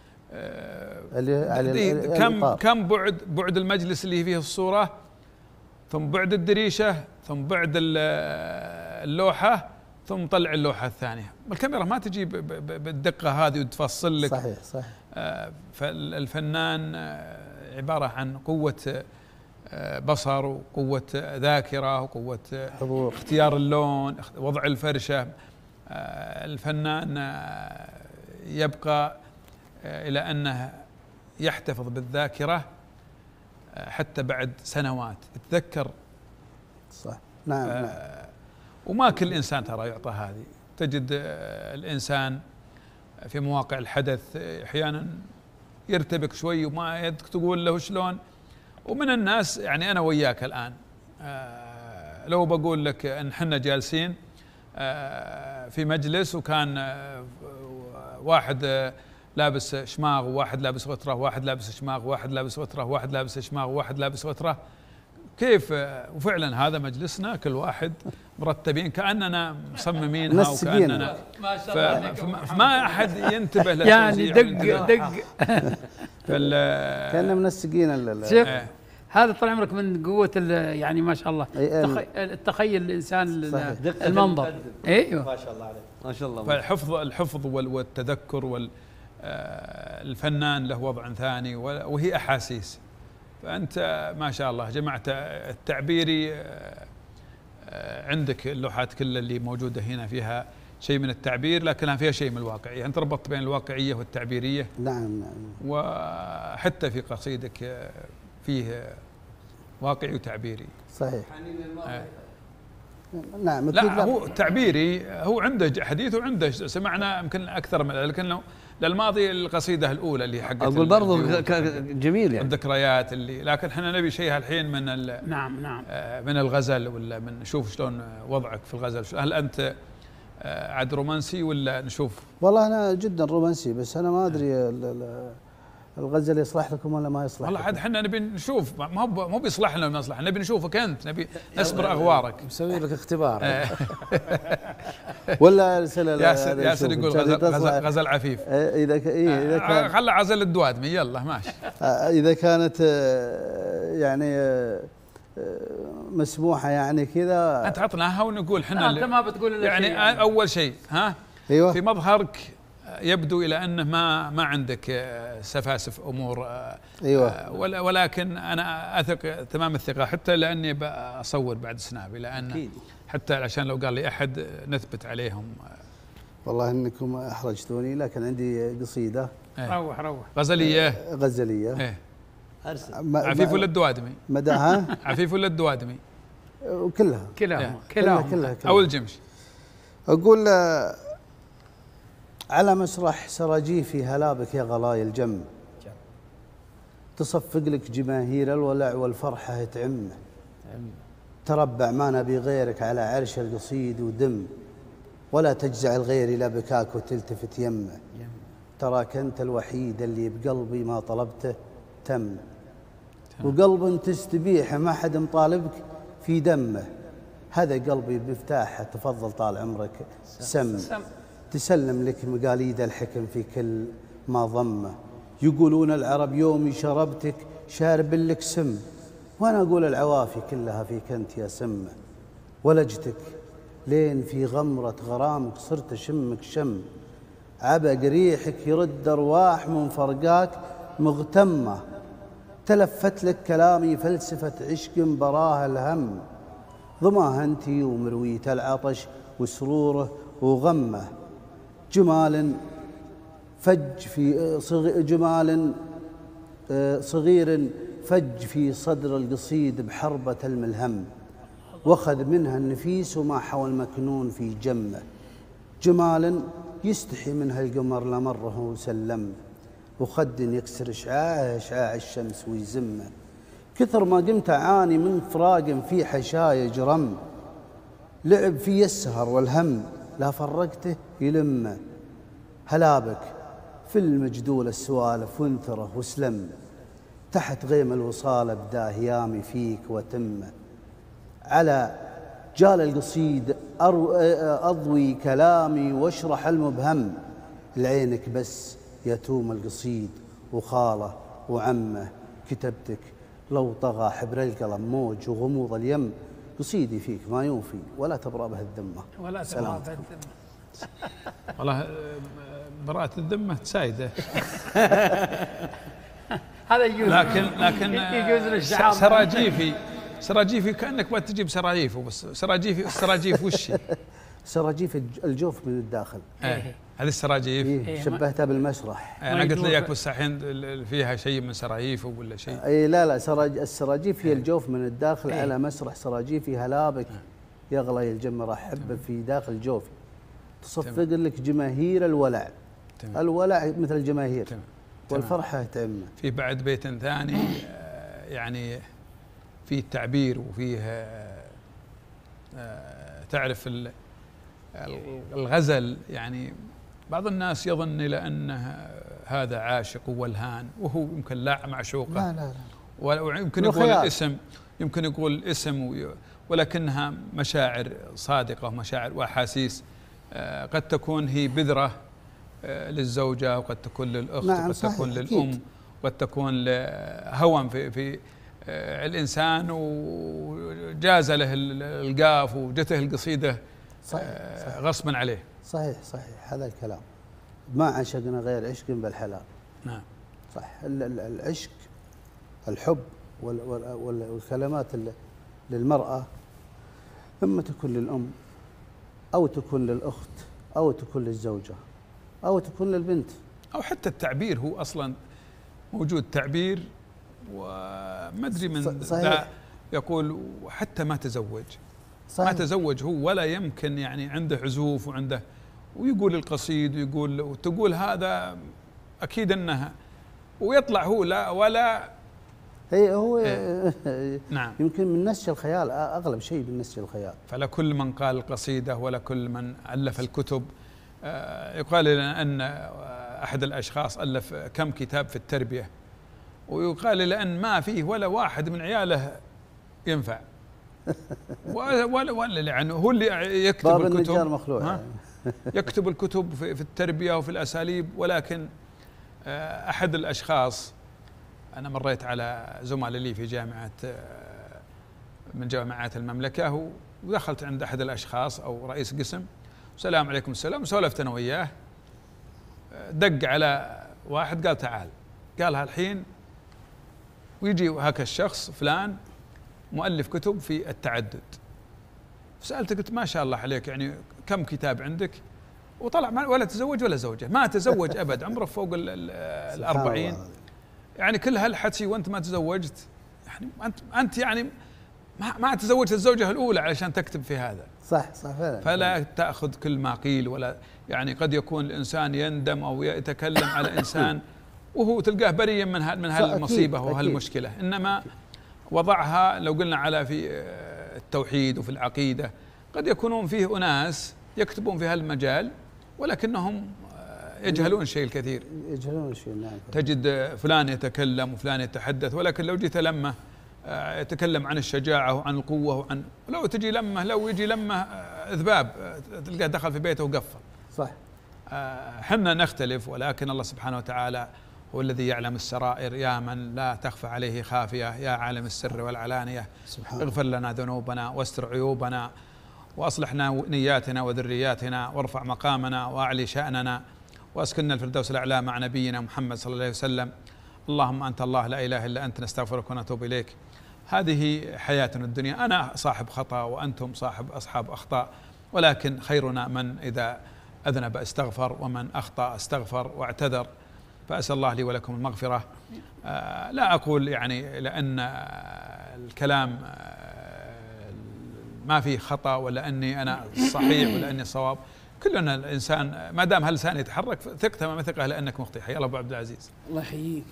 اللي كم كم بعد بعد المجلس اللي فيه الصورة، ثم بعد الدريشة، ثم بعد اللوحة، ثم طلع اللوحة الثانية. الكاميرا ما تجي بالدقة هذه وتفصل لك. صحيح صحيح. فالفنان عبارة عن قوة بصر وقوة ذاكرة وقوة حضور، اختيار اللون، وضع الفرشة. الفنان يبقى إلى أنه يحتفظ بالذاكرة حتى بعد سنوات يتذكر. صح. نعم, نعم. وما كل إنسان ترى يعطى هذه. تجد الإنسان في مواقع الحدث أحيانا يرتبك شوي وما يدك تقول له شلون. ومن الناس يعني أنا وياك الآن لو بقول لك أن حنا جالسين في مجلس وكان واحد لابس شماغ وواحد لابس غترة، واحد لابس شماغ وواحد لابس غترة، واحد لابس شماغ وواحد لابس غترة، كيف؟ وفعلا هذا مجلسنا كل واحد مرتبين كأننا مصممينها وكأننا ما شاء الله، فما أحد ينتبه له يعني دق دق كأننا منسقين. شوف هذا طال عمرك من قوة يعني ما شاء الله التخيل الإنسان المنظر. ايوه ما شاء الله عليك ما شاء الله. فالحفظ الحفظ والتذكر والفنان له وضع ثاني وهي أحاسيس. فأنت ما شاء الله جمعت التعبيري، عندك اللوحات كلها اللي موجودة هنا فيها شيء من التعبير لكنها فيها شيء من الواقعية، أنت ربطت بين الواقعية والتعبيرية. نعم نعم. وحتى في قصيدك فيه واقعي وتعبيري. صحيح. آه. نعم. لا هو تعبيري، هو عنده حديث وعنده سمعنا يمكن أكثر من، لكن للماضي القصيدة الأولى اللي حقت أقول برضو جميل يعني الذكريات اللي، لكن احنا نبي شيء الحين من نعم نعم من الغزل، ولا من نشوف شلون وضعك في الغزل. هل أنت عاد رومانسي ولا نشوف؟ والله أنا جدا رومانسي، بس أنا ما أدري الغزل يصلح لكم ولا ما يصلح. والله عاد احنا نبي نشوف، ما هو مو بيصلح لنا ولا ما يصلح، نبي نشوفك انت، نبي نسبر اغوارك، نسوي لك اختبار. ولا ياسر ياسر يقول غزل, غزل, غزل عفيف. اذا ك... إيه اذا كان خلى عزل الدوادمي يلا ماشي. اذا كانت يعني مسموحه يعني كذا انت عطناها ونقول احنا انت ما بتقول يعني شيء يعني اول شيء ها ايوه في مظهرك يبدو الى انه ما ما عندك سفاسف امور. ايوه ولكن انا اثق تمام الثقه، حتى لاني بصور بعد سنابي، لان حتى عشان لو قال لي احد نثبت عليهم. والله انكم احرجتوني، لكن عندي قصيده. ايه. روح روح غزليه غزليه. ايه. ارسل. عفيف ولا الدوادمي؟ مداها عفيف ولا الدوادمي؟ كلها كلها كلها كلها او الجمش. اقول على مسرح سراجيفي هلا بك يا غلاي الجم، تصفق لك جماهير الولع والفرحة تعم، تربع ما نبي غيرك على عرش القصيد ودم، ولا تجزع الغير إلى بكاك وتلتفت يمه، تراك أنت الوحيد اللي بقلبي ما طلبته تم، وقلب تستبيحه ما حد مطالبك في دمه، هذا قلبي بمفتاحه تفضل طال عمرك سم، تسلم لك مقاليد الحكم في كل ما ضمه، يقولون العرب يومي شربتك شارب لك سم، وانا اقول العوافي كلها فيك انت يا سمه، ولجتك لين في غمرة غرامك صرت اشمك شم، عبق ريحك يرد ارواح من فرقاك مغتمه، تلفت لك كلامي فلسفة عشق براها الهم، ضماها انت ومروية العطش وسروره وغمه، جمال فج في صغير جمال صغير فج في صدر القصيد بحربة الملهم، واخذ منها النفيس وما حوى المكنون في جمه، جمال يستحي منها القمر لمره وسلم، وخد يكسر اشعاعه اشعاع الشمس ويزمه، كثر ما قمت اعاني من فراق في حشايا جرم، لعب في السهر والهم لا فرقته يلمه، هلا بك في المجدول السوالف وانثره وسلم، تحت غيم الوصال ابدا هيامي فيك وتمه، على جال القصيد أضوي كلامي واشرح المبهم، لعينك بس يتوم القصيد وخاله وعمه كتبتك، لو طغى حبر القلم موج وغموض اليم، قصيدي فيك ما يوفي ولا تبرأ به الذمة. ولا تبرأ به الذمة. والله براءة الذمة سايدة. هذا يجوز، لكن لكن يجوز للشعب. سراجيفي سراجيفي كأنك ما تجيب سراجيفه، بس سراجيفي السراجيف وشي؟ سراجيف الجوف من الداخل. ايه هذه السراجيف. إيه شبهتها بالمسرح. انا قلت لك بس الحين فيها شيء من سراجيف ولا شيء. اي لا لا سراج السراجيف هي الجوف من الداخل. ايه على مسرح سراجيفي هلابك يغلى الجمر احبه في داخل جوفي، تصفق لك جماهير الولع. تمام. الولع مثل الجماهير. تمام. والفرحه تعمه. في بعد بيت ثاني يعني فيه التعبير وفيه تعرف الغزل، يعني بعض الناس يظن لأنه هذا عاشق وولهان وهو يمكن لا معشوقة. لا لا لا. ويمكن يقول الاسم يمكن يقول الاسم ولكنها مشاعر صادقة ومشاعر وأحاسيس قد تكون هي بذرة للزوجة وقد تكون للأخت. نعم وقد تكون للأم وقد تكون هوى في في الإنسان وجاز له القاف وجته القصيدة صحيح صحيح غصبا عليه. صحيح صحيح هذا الكلام. ما عشقنا غير عشق بالحلال. نعم صح. العشق الحب والكلمات للمرأة إما تكون للأم أو تكون للأخت أو تكون للزوجة أو تكون للبنت أو حتى التعبير. هو أصلا موجود تعبير وما أدري من ذا يقول حتى ما تزوج. صحيح. ما تزوج هو ولا يمكن يعني عنده عزوف وعنده ويقول القصيد ويقول وتقول هذا أكيد أنها ويطلع هو لا ولا هي هو إيه. نعم يمكن من نسج الخيال أغلب شيء من نسج الخيال. فلكل من قال القصيدة ولا كل من ألف الكتب. يقال لنا أن أحد الأشخاص ألف كم كتاب في التربية، ويقال لأن ما فيه ولا واحد من عياله ينفع ولا ولا ولا يعني هو اللي يكتب باب الكتب النجار مخلوع يعني. يكتب الكتب في, في التربية وفي الأساليب. ولكن أحد الأشخاص أنا مريت على زملاء لي في جامعة من جامعات المملكة ودخلت عند أحد الأشخاص أو رئيس قسم السلام عليكم السلام وسولفت أنا وياه. دق على واحد قال تعال، قالها الحين ويجي هكا الشخص فلان مؤلف كتب في التعدد. سألته قلت ما شاء الله عليك يعني كم كتاب عندك؟ وطلع ولا تزوج ولا زوجة، ما تزوج أبد، عمره فوق الأربعين يعني كل هالحكي وأنت ما تزوجت. يعني أنت أنت يعني ما ما تزوجت الزوجة الأولى علشان تكتب في هذا. صح صح فعلا. فلا تأخذ كل ما قيل ولا يعني قد يكون الإنسان يندم أو يتكلم على إنسان وهو تلقاه بريء من من هالمصيبة وهالمشكلة، إنما وضعها لو قلنا على في التوحيد وفي العقيدة قد يكونون فيه أناس يكتبون في هالمجال ولكنهم يجهلون شيء الكثير. يجهلون شيء نعم. تجد فلان يتكلم وفلان يتحدث ولكن لو جيت لمه يتكلم عن الشجاعة وعن القوة وعن لو تجي لمه لو يجي لمه ذباب تلقاه دخل في بيته وقفل. صح. حنا نختلف ولكن الله سبحانه وتعالى هو الذي يعلم السرائر. يا من لا تخفى عليه خافية يا عالم السر والعلانية اغفر لنا ذنوبنا واستر عيوبنا وأصلحنا نياتنا وذرياتنا وارفع مقامنا وأعلي شأننا وأسكننا الفردوس الأعلى مع نبينا محمد صلى الله عليه وسلم. اللهم أنت الله لا إله إلا أنت نستغفرك ونتوب إليك. هذه حياتنا الدنيا. أنا صاحب خطأ وأنتم صاحب أصحاب أخطاء ولكن خيرنا من إذا أذنب استغفر ومن أخطأ استغفر واعتذر. فأسأل الله لي ولكم المغفرة. آه لا أقول يعني لأن الكلام آه ما فيه خطأ ولا أني أنا صحيح ولا أني صواب. كلنا الإنسان ما دام هاللسان يتحرك ثق تمام ثقة لأنك مخطئ. حيا الله أبو عبد العزيز. الله يحييك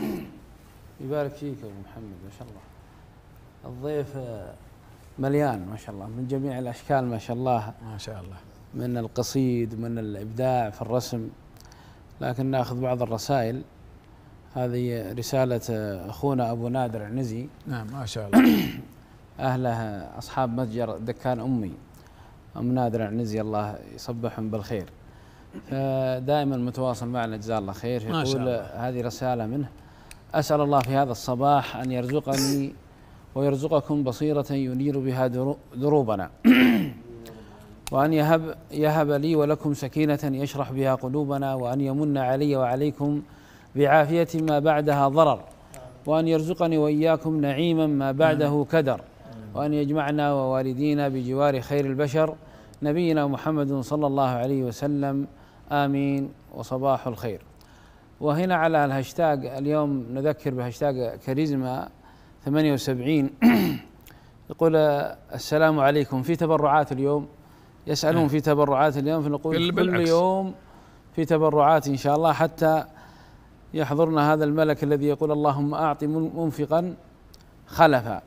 يبارك فيك يا أبو محمد ما شاء الله. الضيف مليان ما شاء الله من جميع الأشكال ما شاء الله ما شاء الله، من القصيد ومن الإبداع في الرسم. لكن ناخذ بعض الرسائل. هذه رسالة أخونا أبو نادر عنزي. نعم ما شاء الله. أهله أصحاب متجر دكان أمي أم نادر العنزي، الله يصبحهم بالخير. فدائما متواصل معنا جزاه الله خير. يقول هذه رسالة منه: أسأل الله في هذا الصباح أن يرزقني ويرزقكم بصيرة ينير بها دروبنا، وأن يهب, يهب لي ولكم سكينة يشرح بها قلوبنا، وأن يمن علي وعليكم بعافية ما بعدها ضرر، وأن يرزقني وإياكم نعيما ما بعده كدر، وأن يجمعنا ووالدينا بجوار خير البشر نبينا محمد صلى الله عليه وسلم، آمين وصباح الخير. وهنا على الهاشتاج اليوم نذكر بهاشتاج كاريزما ثمانية وسبعين يقول: السلام عليكم. في تبرعات اليوم، يسألون في تبرعات اليوم، فنقول كل يوم في تبرعات إن شاء الله، حتى يحضرنا هذا الملك الذي يقول: اللهم أعط منفقا خلفا.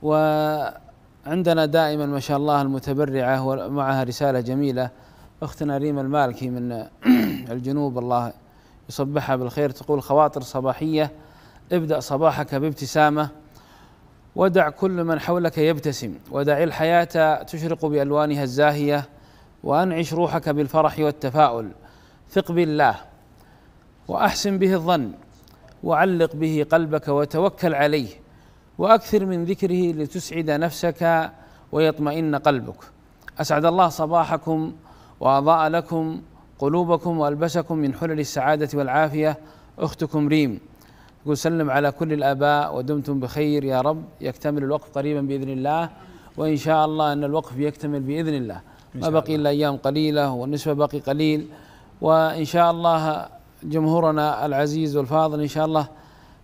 وعندنا دائما ما شاء الله المتبرعة ومعها رسالة جميلة، أختنا ريم المالكي من الجنوب، الله يصبحها بالخير، تقول: خواطر صباحية، ابدأ صباحك بابتسامة، ودع كل من حولك يبتسم، ودع الحياة تشرق بألوانها الزاهية، وأنعش روحك بالفرح والتفاؤل، ثق بالله وأحسن به الظن، وعلق به قلبك وتوكل عليه، وأكثر من ذكره لتسعد نفسك ويطمئن قلبك. أسعد الله صباحكم وأضاء لكم قلوبكم وألبسكم من حلل السعادة والعافية، أختكم ريم. يقول: سلم على كل الآباء ودمتم بخير يا رب. يكتمل الوقف قريبا بإذن الله، وإن شاء الله أن الوقف يكتمل بإذن الله، ما بقي إلا أيام قليلة والنسبة باقي قليل، وإن شاء الله جمهورنا العزيز والفاضل إن شاء الله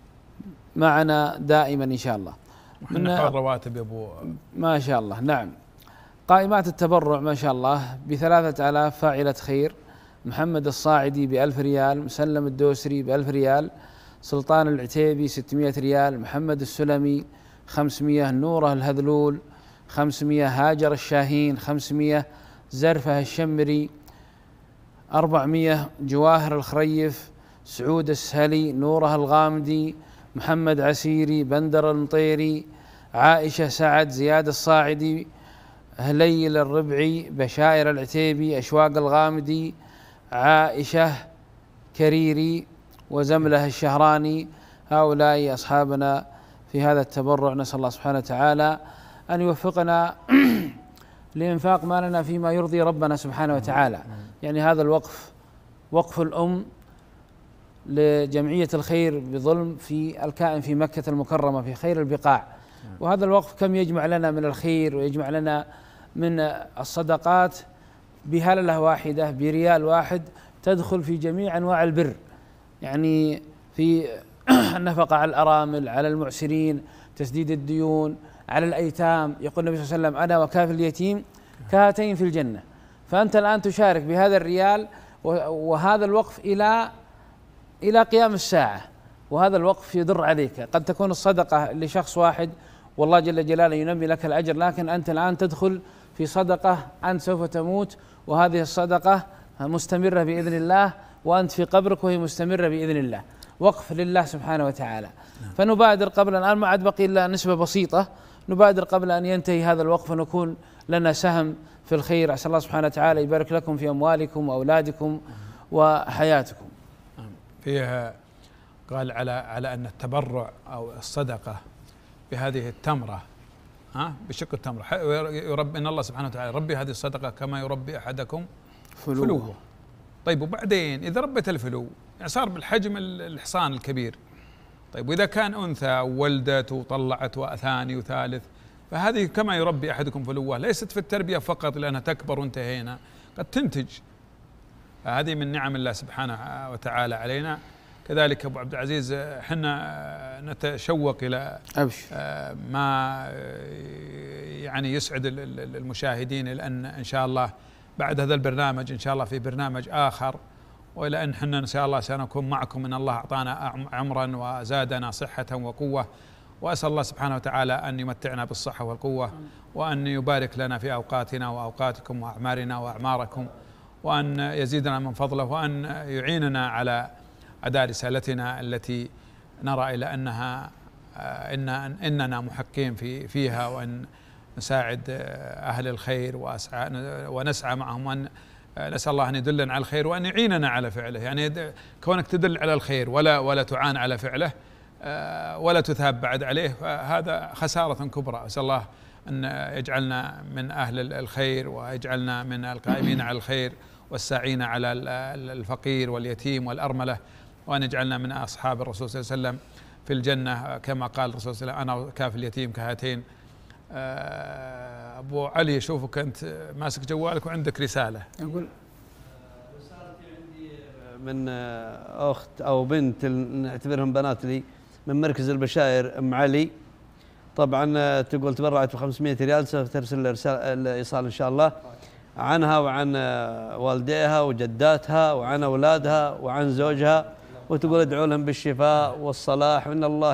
معنا دائما إن شاء الله. من الرواتب يا أبو ما شاء الله. نعم، قائمات التبرع ما شاء الله بثلاثة آلاف فاعلة خير: محمد الصاعدي بألف ريال، مسلم الدوسري بألف ريال، سلطان العتيبي ستمائة ريال، محمد السلمي خمسمائة، نوره الهذلول خمسمائة، هاجر الشاهين خمسمائة، زرفة الشمري أربعمائة، جواهر الخريف، سعود السهلي، نوره الغامدي، محمد عسيري، بندر المطيري، عائشة سعد، زياد الصاعدي، هليل الربعي، بشائر العتيبي، أشواق الغامدي، عائشة كريري، وزمله الشهراني. هؤلاء أصحابنا في هذا التبرع، نسأل الله سبحانه وتعالى أن يوفقنا لإنفاق مالنا فيما يرضي ربنا سبحانه وتعالى. يعني هذا الوقف وقف الأم لجمعية الخير بظلم في الكائن في مكة المكرمة في خير البقاع، وهذا الوقف كم يجمع لنا من الخير ويجمع لنا من الصدقات بهللة واحدة، بريال واحد تدخل في جميع أنواع البر، يعني في النفقة على الأرامل، على المعسرين، تسديد الديون، على الأيتام. يقول النبي صلى الله عليه وسلم: أنا وكافل اليتيم كهاتين في الجنة. فأنت الآن تشارك بهذا الريال وهذا الوقف إلى إلى قيام الساعة، وهذا الوقف يدر عليك. قد تكون الصدقة لشخص واحد والله جل جلاله ينمي لك الأجر، لكن أنت الآن تدخل في صدقة أنت سوف تموت وهذه الصدقة مستمرة بإذن الله، وأنت في قبرك وهي مستمرة بإذن الله، وقف لله سبحانه وتعالى. فنبادر قبل الآن، ما عاد بقي إلا نسبة بسيطة، نبادر قبل أن ينتهي هذا الوقف ونكون لنا سهم في الخير. أسأل الله سبحانه وتعالى يبارك لكم في أموالكم وأولادكم وحياتكم. فيها قال على على أن التبرع أو الصدقة بهذه التمرة، ها بشق التمرة، يربي إن الله سبحانه وتعالى يربي هذه الصدقة كما يربي أحدكم فلوه, فلوه. طيب وبعدين إذا ربت الفلو يعني صار بالحجم الحصان الكبير، طيب وإذا كان أنثى وولدت وطلعت وثاني وثالث، فهذه كما يربي أحدكم فلوه، ليست في التربية فقط لأنها تكبر وانتهينا، قد تنتج. هذه من نعم الله سبحانه وتعالى علينا. كذلك أبو عبد العزيز حنا نتشوق إلى ما يعني يسعد المشاهدين، لأن إن شاء الله بعد هذا البرنامج إن شاء الله في برنامج آخر، وإلى أن حنا إن شاء الله سنكون معكم، إن الله أعطانا عمرا وزادنا صحة وقوة، وأسأل الله سبحانه وتعالى أن يمتعنا بالصحة والقوة، وأن يبارك لنا في أوقاتنا وأوقاتكم وأعمارنا وأعماركم، وأن يزيدنا من فضله، وأن يعيننا على أداء رسالتنا التي نرى إلى أنها إن إننا محقين في فيها، وأن نساعد أهل الخير وأسعى ونسعى معهم، وأن نسأل الله أن يدلنا على الخير وأن يعيننا على فعله. يعني كونك تدل على الخير ولا ولا تعان على فعله ولا تثاب بعد عليه، فهذا خسارة كبرى. أسأل الله أن يجعلنا من أهل الخير، ويجعلنا من القائمين على الخير والساعين على الفقير واليتيم والأرملة، وأن يجعلنا من أصحاب الرسول صلى الله عليه وسلم في الجنة، كما قال الرسول صلى الله عليه وسلم: أنا وكافل اليتيم كهاتين. أبو علي أشوفك أنت ماسك جوالك وعندك رسالة. أقول رسالتي عندي من أخت أو بنت نعتبرهم بنات لي من مركز البشائر أم علي. طبعا تقول تبرعت ب خمسمائة ريال، سوف ترسل رسالة الإيصال إن شاء الله عنها وعن والديها وجداتها وعن أولادها وعن زوجها، وتقول ادعوا لهم بالشفاء والصلاح، وإن الله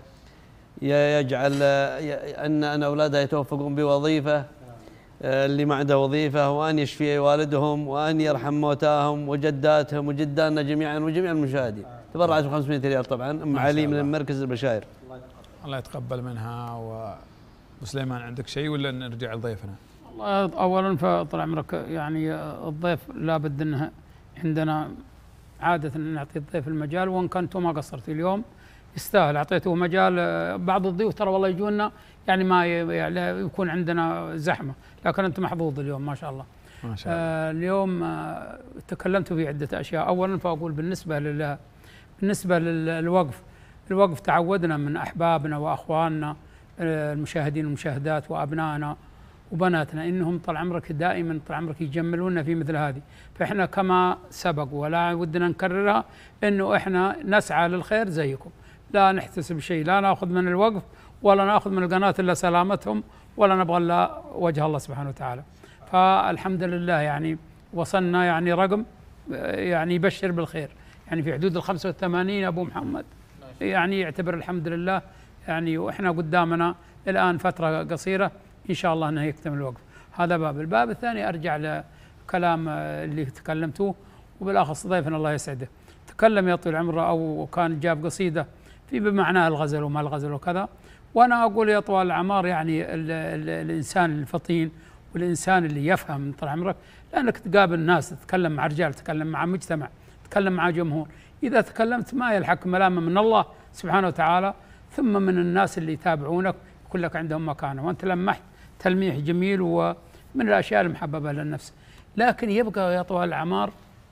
يجعل أن أن أولادها يتوفقون بوظيفة اللي ما عنده وظيفة، وأن يشفي والدهم، وأن يرحم موتاهم وجداتهم وجداننا جميعا وجميع المشاهدين. تبرعت ب خمسمائة ريال طبعا أم علي من مركز البشائر. الله يتقبل منها. وسليمان عندك شيء ولا نرجع لضيفنا؟ والله أولا فطال عمرك يعني الضيف لابد أنه عندنا عادة أن نعطي الضيف المجال، وإن كنتم ما قصرت اليوم يستاهل، أعطيته مجال. بعض الضيوف ترى والله يجونا يعني ما يعني يكون عندنا زحمة، لكن أنت محظوظ اليوم ما شاء الله. ما شاء الله. آه اليوم آه تكلمت في عدة أشياء. أولا فأقول بالنسبة لل بالنسبة للوقف، الوقف تعودنا من أحبابنا وأخواننا آه المشاهدين والمشاهدات وأبنائنا وبناتنا إنهم طال عمرك دائما طال عمرك يجملونا في مثل هذه، فإحنا كما سبق ولا ودنا نكررها إنه إحنا نسعى للخير زيكم، لا نحتسب شيء، لا ناخذ من الوقف ولا ناخذ من القناة إلا سلامتهم، ولا نبغى إلا وجه الله سبحانه وتعالى. فالحمد لله يعني وصلنا يعني رقم يعني يبشر بالخير، يعني في حدود ال خمسة وثمانين أبو محمد، يعني يعتبر الحمد لله يعني، وإحنا قدامنا الآن فترة قصيرة إن شاء الله أنه يكتمل الوقف. هذا باب. الباب الثاني أرجع لكلام اللي تكلمتوه، وبالأخص ضيفنا الله يسعده تكلم يا طويل عمره، أو كان جاب قصيدة في بمعنى الغزل وما الغزل وكذا. وأنا أقول يا طوال العمار يعني ال ال الإنسان الفطين والإنسان اللي يفهم طال عمرك، لأنك تقابل ناس، تتكلم مع رجال، تتكلم مع مجتمع، تتكلم مع جمهور، إذا تكلمت ما يلحق ملامة من الله سبحانه وتعالى ثم من الناس اللي يتابعونك يكون لك عندهم مكانه، وأنت لمحت تلميح جميل ومن الأشياء المحببة للنفس. لكن يبقى يا طوال العمار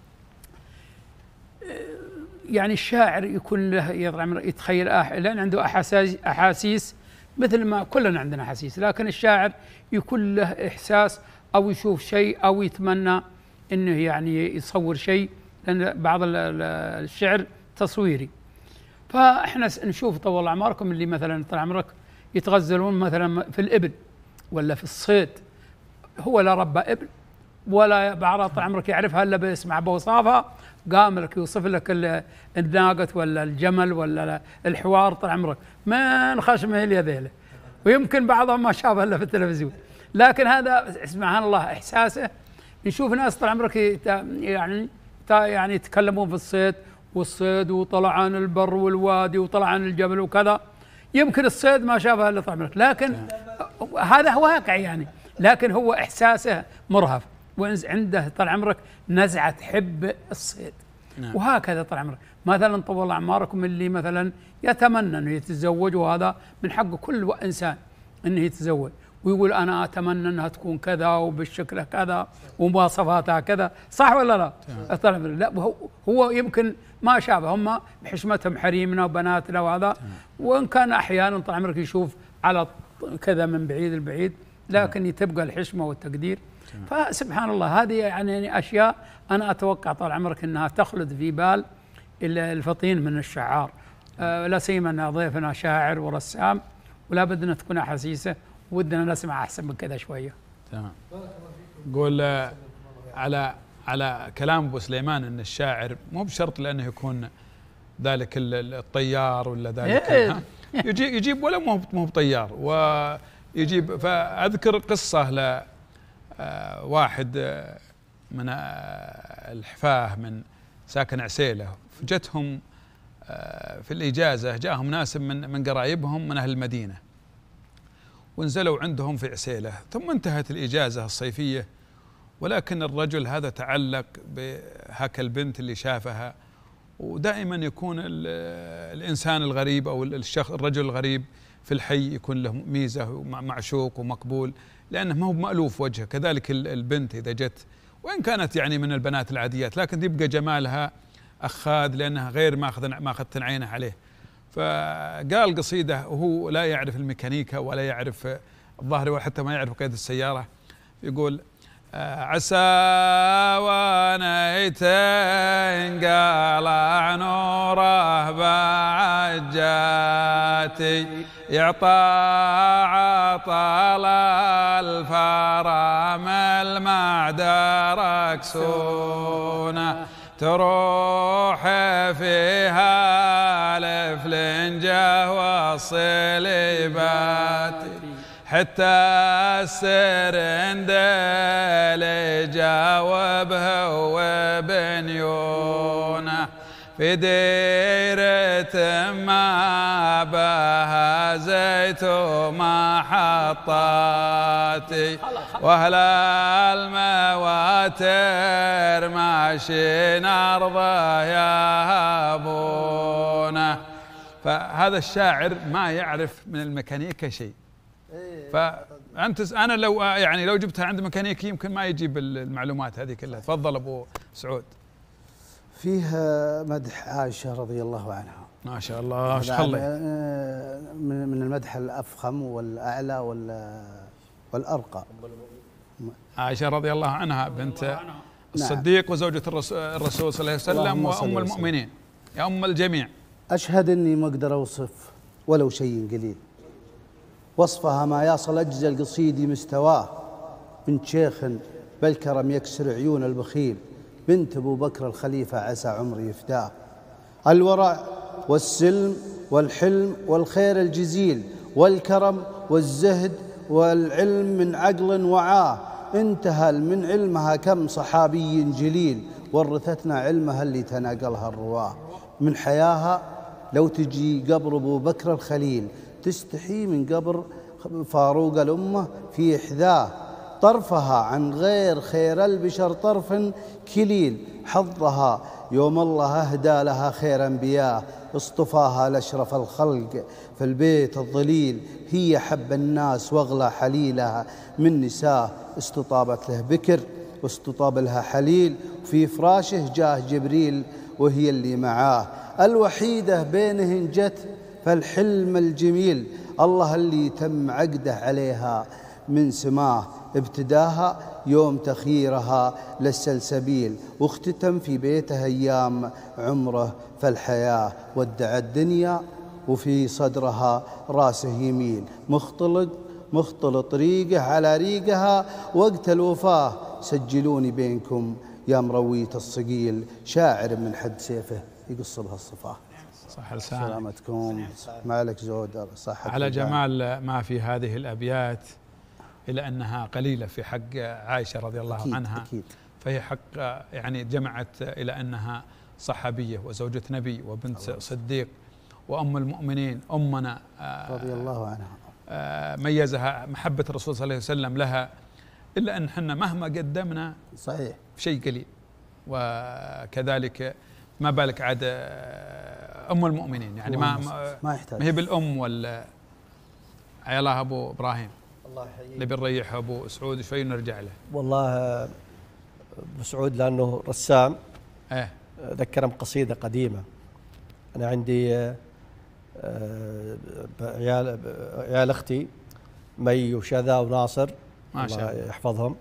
يعني الشاعر يكون له يتخيل لأن عنده أحاسيس مثل ما كلنا عندنا أحاسيس، لكن الشاعر يكون له إحساس أو يشوف شيء أو يتمنى إنه يعني يصور شيء، لأن بعض الشعر تصويري. فإحنا نشوف طول أعماركم اللي مثلا طال عمرك يتغزلون مثلا في الإبل ولا في الصيد، هو لا ربى إبل ولا بعض طال عمرك يعرفها إلا بيسمع بوصافها، قام لك يوصف لك الناقة ولا الجمل ولا الحوار طال عمرك من خشمه اليذيله، ويمكن بعضهم ما شافها إلا في التلفزيون. لكن هذا سبحان الله إحساسه. نشوف ناس طال عمرك يعني يعني يتكلمون في الصيد والصيد وطلع عن البر والوادي وطلع عن الجبل وكذا، يمكن الصيد ما شافها إلا طال عمرك، لكن هذا هو واقع يعني، لكن هو إحساسه مرهف وعنده طال عمرك نزعة حب الصيد. نعم. وهكذا طال عمرك مثلا طول أعماركم اللي مثلا يتمنى أنه يتزوج، وهذا من حق كل إنسان أنه يتزوج ويقول أنا أتمنى أنها تكون كذا وبالشكل كذا ومواصفاتها كذا، صح ولا لا؟ طال عمرك لا، هو, هو يمكن ما شابه، هم بحشمتهم حريمنا وبناتنا وهذا، وإن كان أحيانا طال عمرك يشوف على كذا من بعيد البعيد، لكن تبقى الحشمة والتقدير. فسبحان الله هذه يعني أشياء أنا أتوقع طال عمرك أنها تخلد في بال الفطين من الشعار، أه لا سيما أن ضيفنا شاعر ورسام، ولا بدنا تكون أحاسيسه، ودنا نسمع أحسن من كذا شوية. تمام. قول على على كلام أبو سليمان أن الشاعر مو بشرط لأنه يكون ذلك الطيار ولا ذلك إيه. يجيب يجيب ولا مو مو بطيار، ويجيب. فأذكر قصة ل واحد من الحفاه من ساكن عسيلة، فجتهم في الإجازة جاءهم ناس من من قرايبهم من أهل المدينة ونزلوا عندهم في عسيلة، ثم انتهت الإجازة الصيفية ولكن الرجل هذا تعلق بهاك البنت اللي شافها. ودائما يكون الإنسان الغريب أو الشخص الرجل الغريب في الحي يكون له ميزة ومعشوق ومقبول لأنه ما هو مألوف وجهه، كذلك البنت إذا جت وإن كانت يعني من البنات العاديات لكن يبقى جمالها أخاذ لأنها غير ما أخذ ما أخذت عينه عليه. فقال قصيدة وهو لا يعرف الميكانيكا ولا يعرف الظاهر وحتى ما يعرف قيادة السيارة، يقول عسى ونيتين قلع نوره بعجاتي يعطى عطل الفرامل معدرك سونه تروح فيها الفلنجة والصليبات حتى السرندل يجاوبه وبنيونه في ديرة ما بها زيت ومحطاتي واهل المواتر ماشين ارضه يهابونه. فهذا الشاعر ما يعرف من الميكانيكا شيء، فأنت أنا لو يعني لو جبتها عند ميكانيكي يمكن ما يجيب المعلومات هذه كلها. تفضل أبو سعود. فيها مدح عائشة رضي الله عنها ما شاء الله، ما شاء الله، من المدح الأفخم والأعلى والأرقى. عائشة رضي الله عنها بنت الصديق وزوجة الرسول صلى الله عليه وسلم وأم المؤمنين يا أم الجميع. أشهد أني ما أقدر أوصف ولو شيء قليل، وصفها ما يصل أجزى القصيد مستواه، بنت شيخ بالكرم يكسر عيون البخيل، بنت أبو بكر الخليفة عسى عمري يفداه. الورع والسلم والحلم والخير الجزيل والكرم والزهد والعلم من عقل وعاه، انتهى من علمها كم صحابي جليل، ورثتنا علمها اللي تناقلها الرواه. من حياها لو تجي قبر أبو بكر الخليل تستحي من قبر فاروق الأمة في إحذاه، طرفها عن غير خير البشر طرف كليل، حظها يوم الله أهدى لها خير أنبياء، اصطفاها لأشرف الخلق في البيت الظليل، هي حب الناس واغلى حليلها من نساء، استطابت له بكر واستطاب لها حليل، وفي فراشه جاه جبريل وهي اللي معاه، الوحيدة بينهن جت فالحلم الجميل، الله اللي تم عقده عليها من سماه، ابتداها يوم تخييرها للسلسبيل، واختتم في بيته أيام عمره فالحياة، ودع الدنيا وفي صدرها راسه يميل، مختلط مختلط ريقه على ريقها وقت الوفاة، سجلوني بينكم يا مروية الصقيل، شاعر من حد سيفه يقص بها الصفاه. صح لسانك، سلامتكم، ما لك زود صح. على جمال ما في هذه الأبيات، إلى أنها قليلة في حق عائشة رضي الله أكيد عنها أكيد. فهي حق يعني جمعت إلى أنها صحابية وزوجة نبي وبنت صديق وأم المؤمنين أمنا رضي الله عنها، ميزها محبة الرسول صلى الله عليه وسلم لها، إلا أن حنا مهما قدمنا صحيح شيء قليل. وكذلك ما بالك عاد أم المؤمنين، يعني ما ما يحتاج، ما هي بالأم ولا عيالها أبو إبراهيم. الله يحييك. اللي بنريح أبو سعود شوي ونرجع له. والله أبو سعود لأنه رسام إيه ذكرم قصيدة قديمة. أنا عندي عيال عيال أختي مي وشذا وناصر ما شاء الله الله يحفظهم،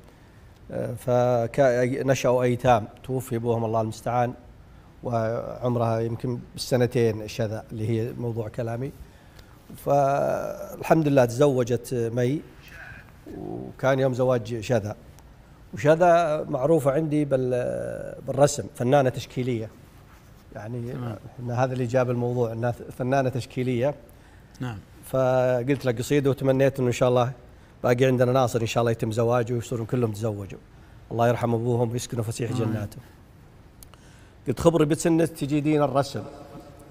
فنشأوا أيتام، توفي أبوهم الله المستعان وعمرها يمكن بالسنتين الشذا اللي هي موضوع كلامي. فالحمد لله تزوجت مي، وكان يوم زواج شذا، وشذا معروفة عندي بالرسم، فنانة تشكيلية، يعني إن هذا اللي جاب الموضوع أنها فنانة تشكيلية. نعم. فقلت له قصيدة وتمنيت أنه إن شاء الله باقي عندنا ناصر إن شاء الله يتم زواجه ويصيرون كلهم تزوجوا، الله يرحم أبوهم ويسكنوا فسيح جناته. قلت خبري بسنة تجيدين الرسم،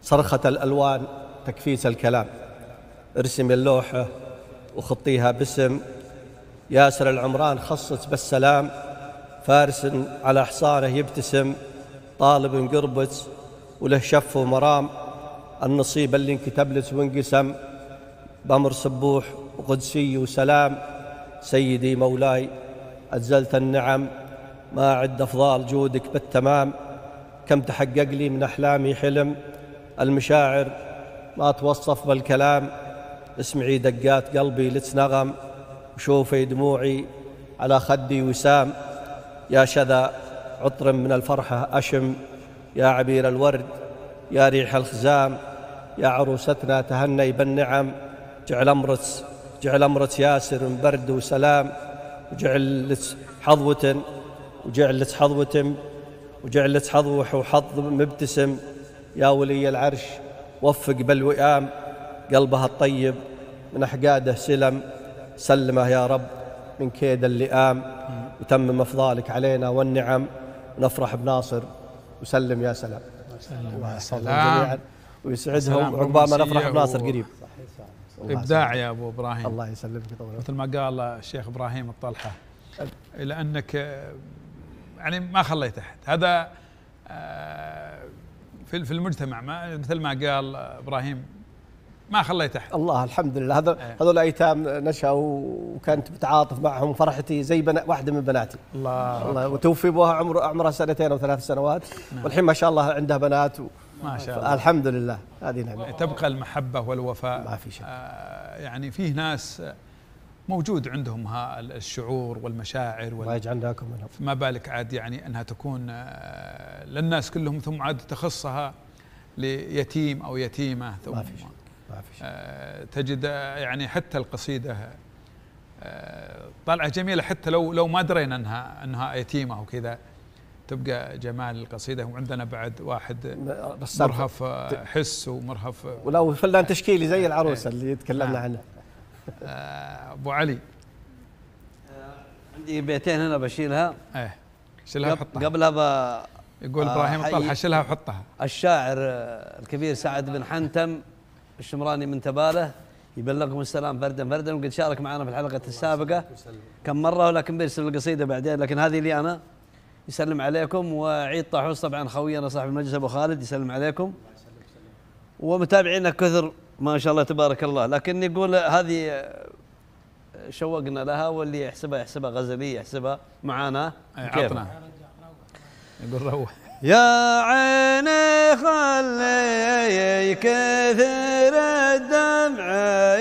صرخة الألوان تكفيس الكلام، ارسم اللوحة وخطيها باسم ياسر العمران، خصص بالسلام، فارس على حصانه يبتسم، طالب قربت وله شف ومرام، النصيب اللي انكتب لت وانقسم، بأمر سبوح وقدسي وسلام، سيدي مولاي أجزلت النعم، ما عد أفضال جودك بالتمام، كم تحقق لي من أحلامي حلم، المشاعر ما توصف بالكلام، اسمعي دقات قلبي لتنغم، وشوفي دموعي على خدي وسام، يا شذا عطر من الفرحة أشم، يا عبير الورد يا ريح الخزام، يا عروستنا تهني بالنعم، جعل أمرت جعل أمرت ياسر برد وسلام، وجعلت حظوة وجعلت حظوة وجعلت حظوح وحظ مبتسم، يا ولي العرش وفق بالوئام، قلبها الطيب من أحقاده سلم، سلمه يا رب من كيد اللئام، وتمم أفضالك علينا والنعم، ونفرح بناصر وسلم يا سلام. الله سلام ويسعدهم، عقبال ما نفرح بناصر قريب. إبداع يا أبو إبراهيم، الله يسلمك طبعا. مثل ما قال الشيخ إبراهيم الطلحة، إلى أنك يعني ما خليت أحد، هذا في في المجتمع، ما مثل ما قال إبراهيم ما خليت أحد. الله الحمد لله، هذا هذول أيتام نشأوا وكنت بتعاطف معهم، وفرحتي زي بنا واحدة من بناتي. الله الله وتوفي بها عمر عمرها سنتين أو ثلاث سنوات، نعم. والحين ما شاء الله عندها بنات و... ما شاء الله، الحمد لله، هذه نعمة. تبقى المحبة والوفاء، ما في شك. آه يعني فيه ناس موجود عندهم ها الشعور والمشاعر وال... ما يجعلناكم منهم، ما بالك عاد يعني أنها تكون آه للناس كلهم، ثم عاد تخصها ليتيم أو يتيمة، ثم ما في شك. ما في شك. آه تجد يعني حتى القصيدة آه طالعة جميلة، حتى لو لو ما درينا أنها أنها يتيمة وكذا تبقى جمال القصيدة. وعندنا بعد واحد مرهف حس ومرهف، ولو فلان تشكيلي زي العروسة اللي تكلمنا عنها. أبو علي، عندي بيتين هنا بشيلها. ايه شيلها وحطها. قبلها ب... يقول ابراهيم الطلحة شيلها وحطها. الشاعر الكبير سعد بن حنتم الشمراني من تباله يبلغكم السلام فردا فردا، وقد شارك معنا في الحلقة السابقة كم مرة، ولكن بيرسل القصيدة بعدين، لكن هذه لي أنا. يسلم عليكم، وعيد طاحوس طبعا خوينا صاحب المجلس أبو خالد يسلم عليكم، ومتابعينا كثر ما شاء الله تبارك الله. لكن يقول هذه شوقنا لها، واللي يحسبها يحسبها غزلية، يحسبها معانا. عطنا يقول روح. يا عيني خلي كثر الدمع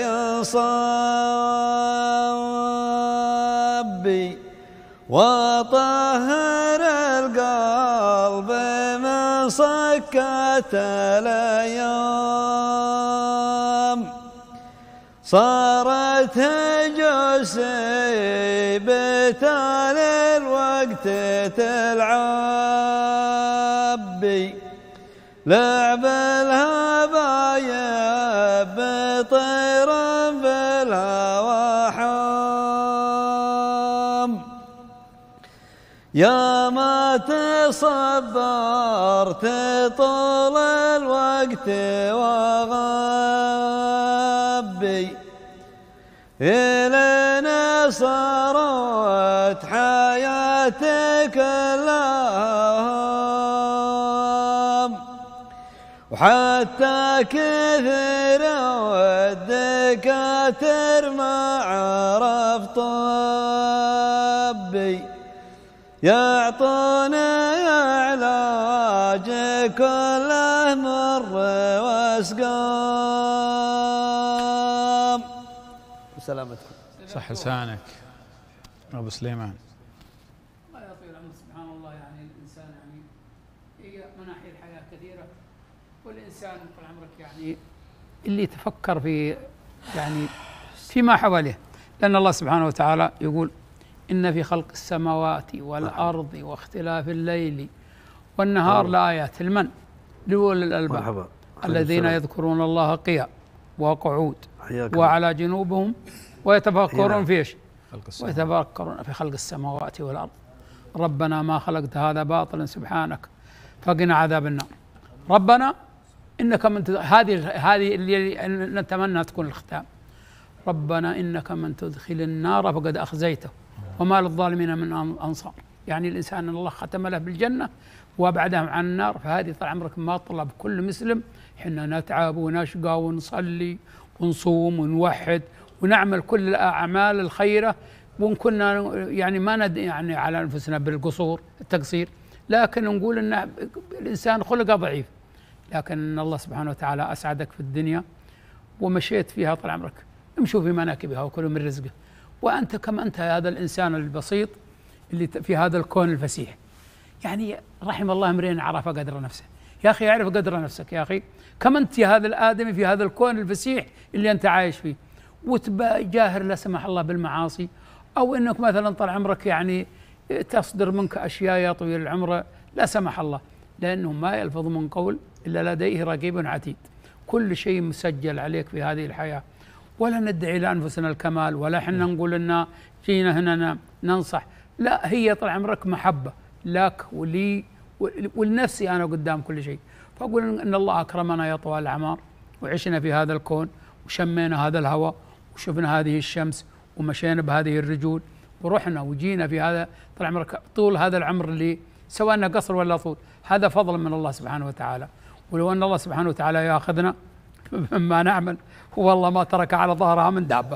ينصبي، وطهر القلب من صكة الأيام، صارت هجوسي بتال الوقت تلعبي، لعب الهبايب بطيرا بالهوى حام، يا ما تصبرت طول الوقت وغبي، إلينا صارت حياتك اللهم، وحتى كثر والدكاتر ما عرف طبي، يعطونا علاج كله مر واسقام. سلامتكم. صح لسانك ابو سليمان. الله يطول العمر. سبحان الله، يعني الانسان يعني هي مناحي الحياه كثيره، والانسان طول عمرك يعني اللي يتفكر في يعني فيما حواليه، لان الله سبحانه وتعالى يقول إن في خلق السماوات والأرض واختلاف الليل والنهار لآيات لمن؟ لأولي الألباب الذين يذكرون الله قياما وقعود وعلى جنوبهم ويتفكرون في ايش؟ ويتفكرون في خلق السماوات والأرض ربنا ما خلقت هذا باطلا سبحانك فقنا عذاب النار. ربنا إنك من تد... هذه هذه اللي نتمنى تكون الختام. ربنا إنك من تدخل النار فقد أخزيته وما للظالمين من أنصار. يعني الإنسان الله ختم له بالجنة وبعدها عن النار. فهذه طال عمرك ما طلب كل مسلم، حنا نتعب ونشقى ونصلي ونصوم ونوحد ونعمل كل الأعمال الخيرة، وإن كنا يعني ما ند يعني على أنفسنا بالقصور التقصير، لكن نقول أن الإنسان خلق ضعيف، لكن أن الله سبحانه وتعالى أسعدك في الدنيا ومشيت فيها طال عمرك، امشوا في مناكبها وكلوا من رزقه. وأنت كما أنت هذا الإنسان البسيط اللي في هذا الكون الفسيح، يعني رحم الله امرئ عرف قدر نفسه. يا أخي اعرف قدر نفسك يا أخي، كما أنت هذا الآدمي في هذا الكون الفسيح اللي أنت عايش فيه، وتبقى جاهر لا سمح الله بالمعاصي، أو أنك مثلا طال عمرك يعني تصدر منك أشياء يا طويل العمر لا سمح الله، لأنه ما يلفظ من قول إلا لديه رقيب عتيد. كل شيء مسجل عليك في هذه الحياة، ولا ندعي لأنفسنا الكمال، ولا حنا نقول إن جينا هنا ننصح، لا، هي طال عمرك محبة لك ولي ولنفسي أنا قدام كل شيء. فأقول إن الله أكرمنا يا طوال الأعمار، وعشنا في هذا الكون، وشمينا هذا الهواء، وشفنا هذه الشمس، ومشينا بهذه الرجول، ورحنا وجينا في هذا طال عمرك طول هذا العمر اللي سواء انه قصر ولا طول، هذا فضل من الله سبحانه وتعالى. ولو ان الله سبحانه وتعالى ياخذنا مما نعمل والله ما ترك على ظهرها من دابه.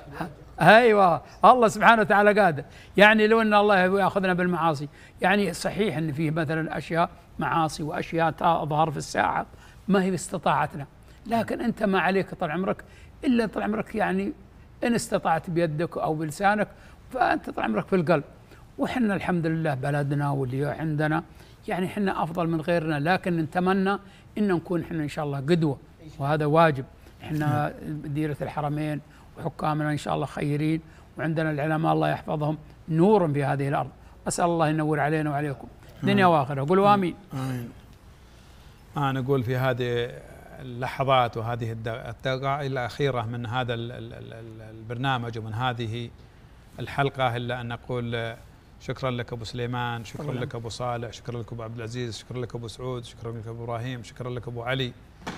ايوه الله سبحانه وتعالى قادر. يعني لو ان الله ياخذنا بالمعاصي، يعني صحيح ان فيه مثلا اشياء معاصي واشياء تظهر في الساعه ما هي باستطاعتنا، لكن انت ما عليك طال عمرك الا طال عمرك يعني ان استطعت بيدك او بلسانك، فانت طال عمرك في القلب. وحنا الحمد لله بلدنا واللي عندنا يعني حنا افضل من غيرنا، لكن نتمنى ان نكون حنا ان شاء الله قدوه، وهذا واجب. حنا ديره الحرمين وحكامنا ان شاء الله خيرين، وعندنا العلماء الله يحفظهم نور في هذه الارض. اسال الله ينور علينا وعليكم دنيا واخره. قولوا امين. امين. انا اقول في هذه اللحظات وهذه الدقائق الاخيره من هذا البرنامج ومن هذه الحلقه الا ان نقول شكرا لك ابو سليمان، شكرا لك ابو صالح، شكرا لك ابو عبد العزيز، شكرا لك ابو سعود، شكرا لك ابو ابراهيم، شكرا لك ابو علي،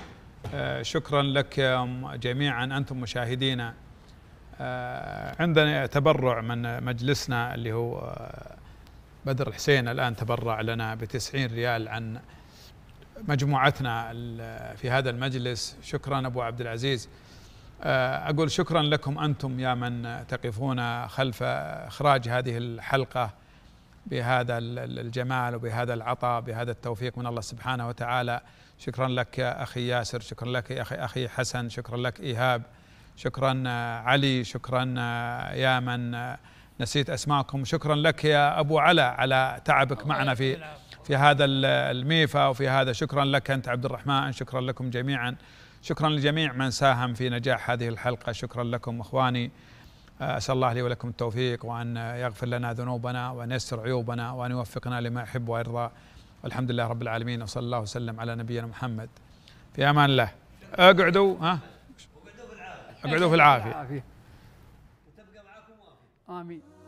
شكرا لك جميعا انتم مشاهدينا. عندنا تبرع من مجلسنا اللي هو بدر الحسين، الان تبرع لنا بتسعين ريال عن مجموعتنا في هذا المجلس. شكرا ابو عبد العزيز. أقول شكرا لكم أنتم يا من تقفون خلف إخراج هذه الحلقة بهذا الجمال وبهذا العطاء بهذا التوفيق من الله سبحانه وتعالى. شكرا لك يا أخي ياسر، شكرا لك يا أخي أخي حسن، شكرا لك إيهاب، شكرا علي، شكرا يا من نسيت أسماءكم، شكرا لك يا أبو علا على تعبك معنا في في هذا الميفا وفي هذا. شكرا لك أنت عبد الرحمن، شكرا لكم جميعا، شكرا لجميع من ساهم في نجاح هذه الحلقة. شكرا لكم اخواني، اسال الله لي ولكم التوفيق، وان يغفر لنا ذنوبنا وان يستر عيوبنا وان يوفقنا لما يحب ويرضى، والحمد لله رب العالمين، وصلى الله وسلم على نبينا محمد. في امان الله. اقعدوا ها اقعدوا في العافيه. وتبقى معكم وافي. امين.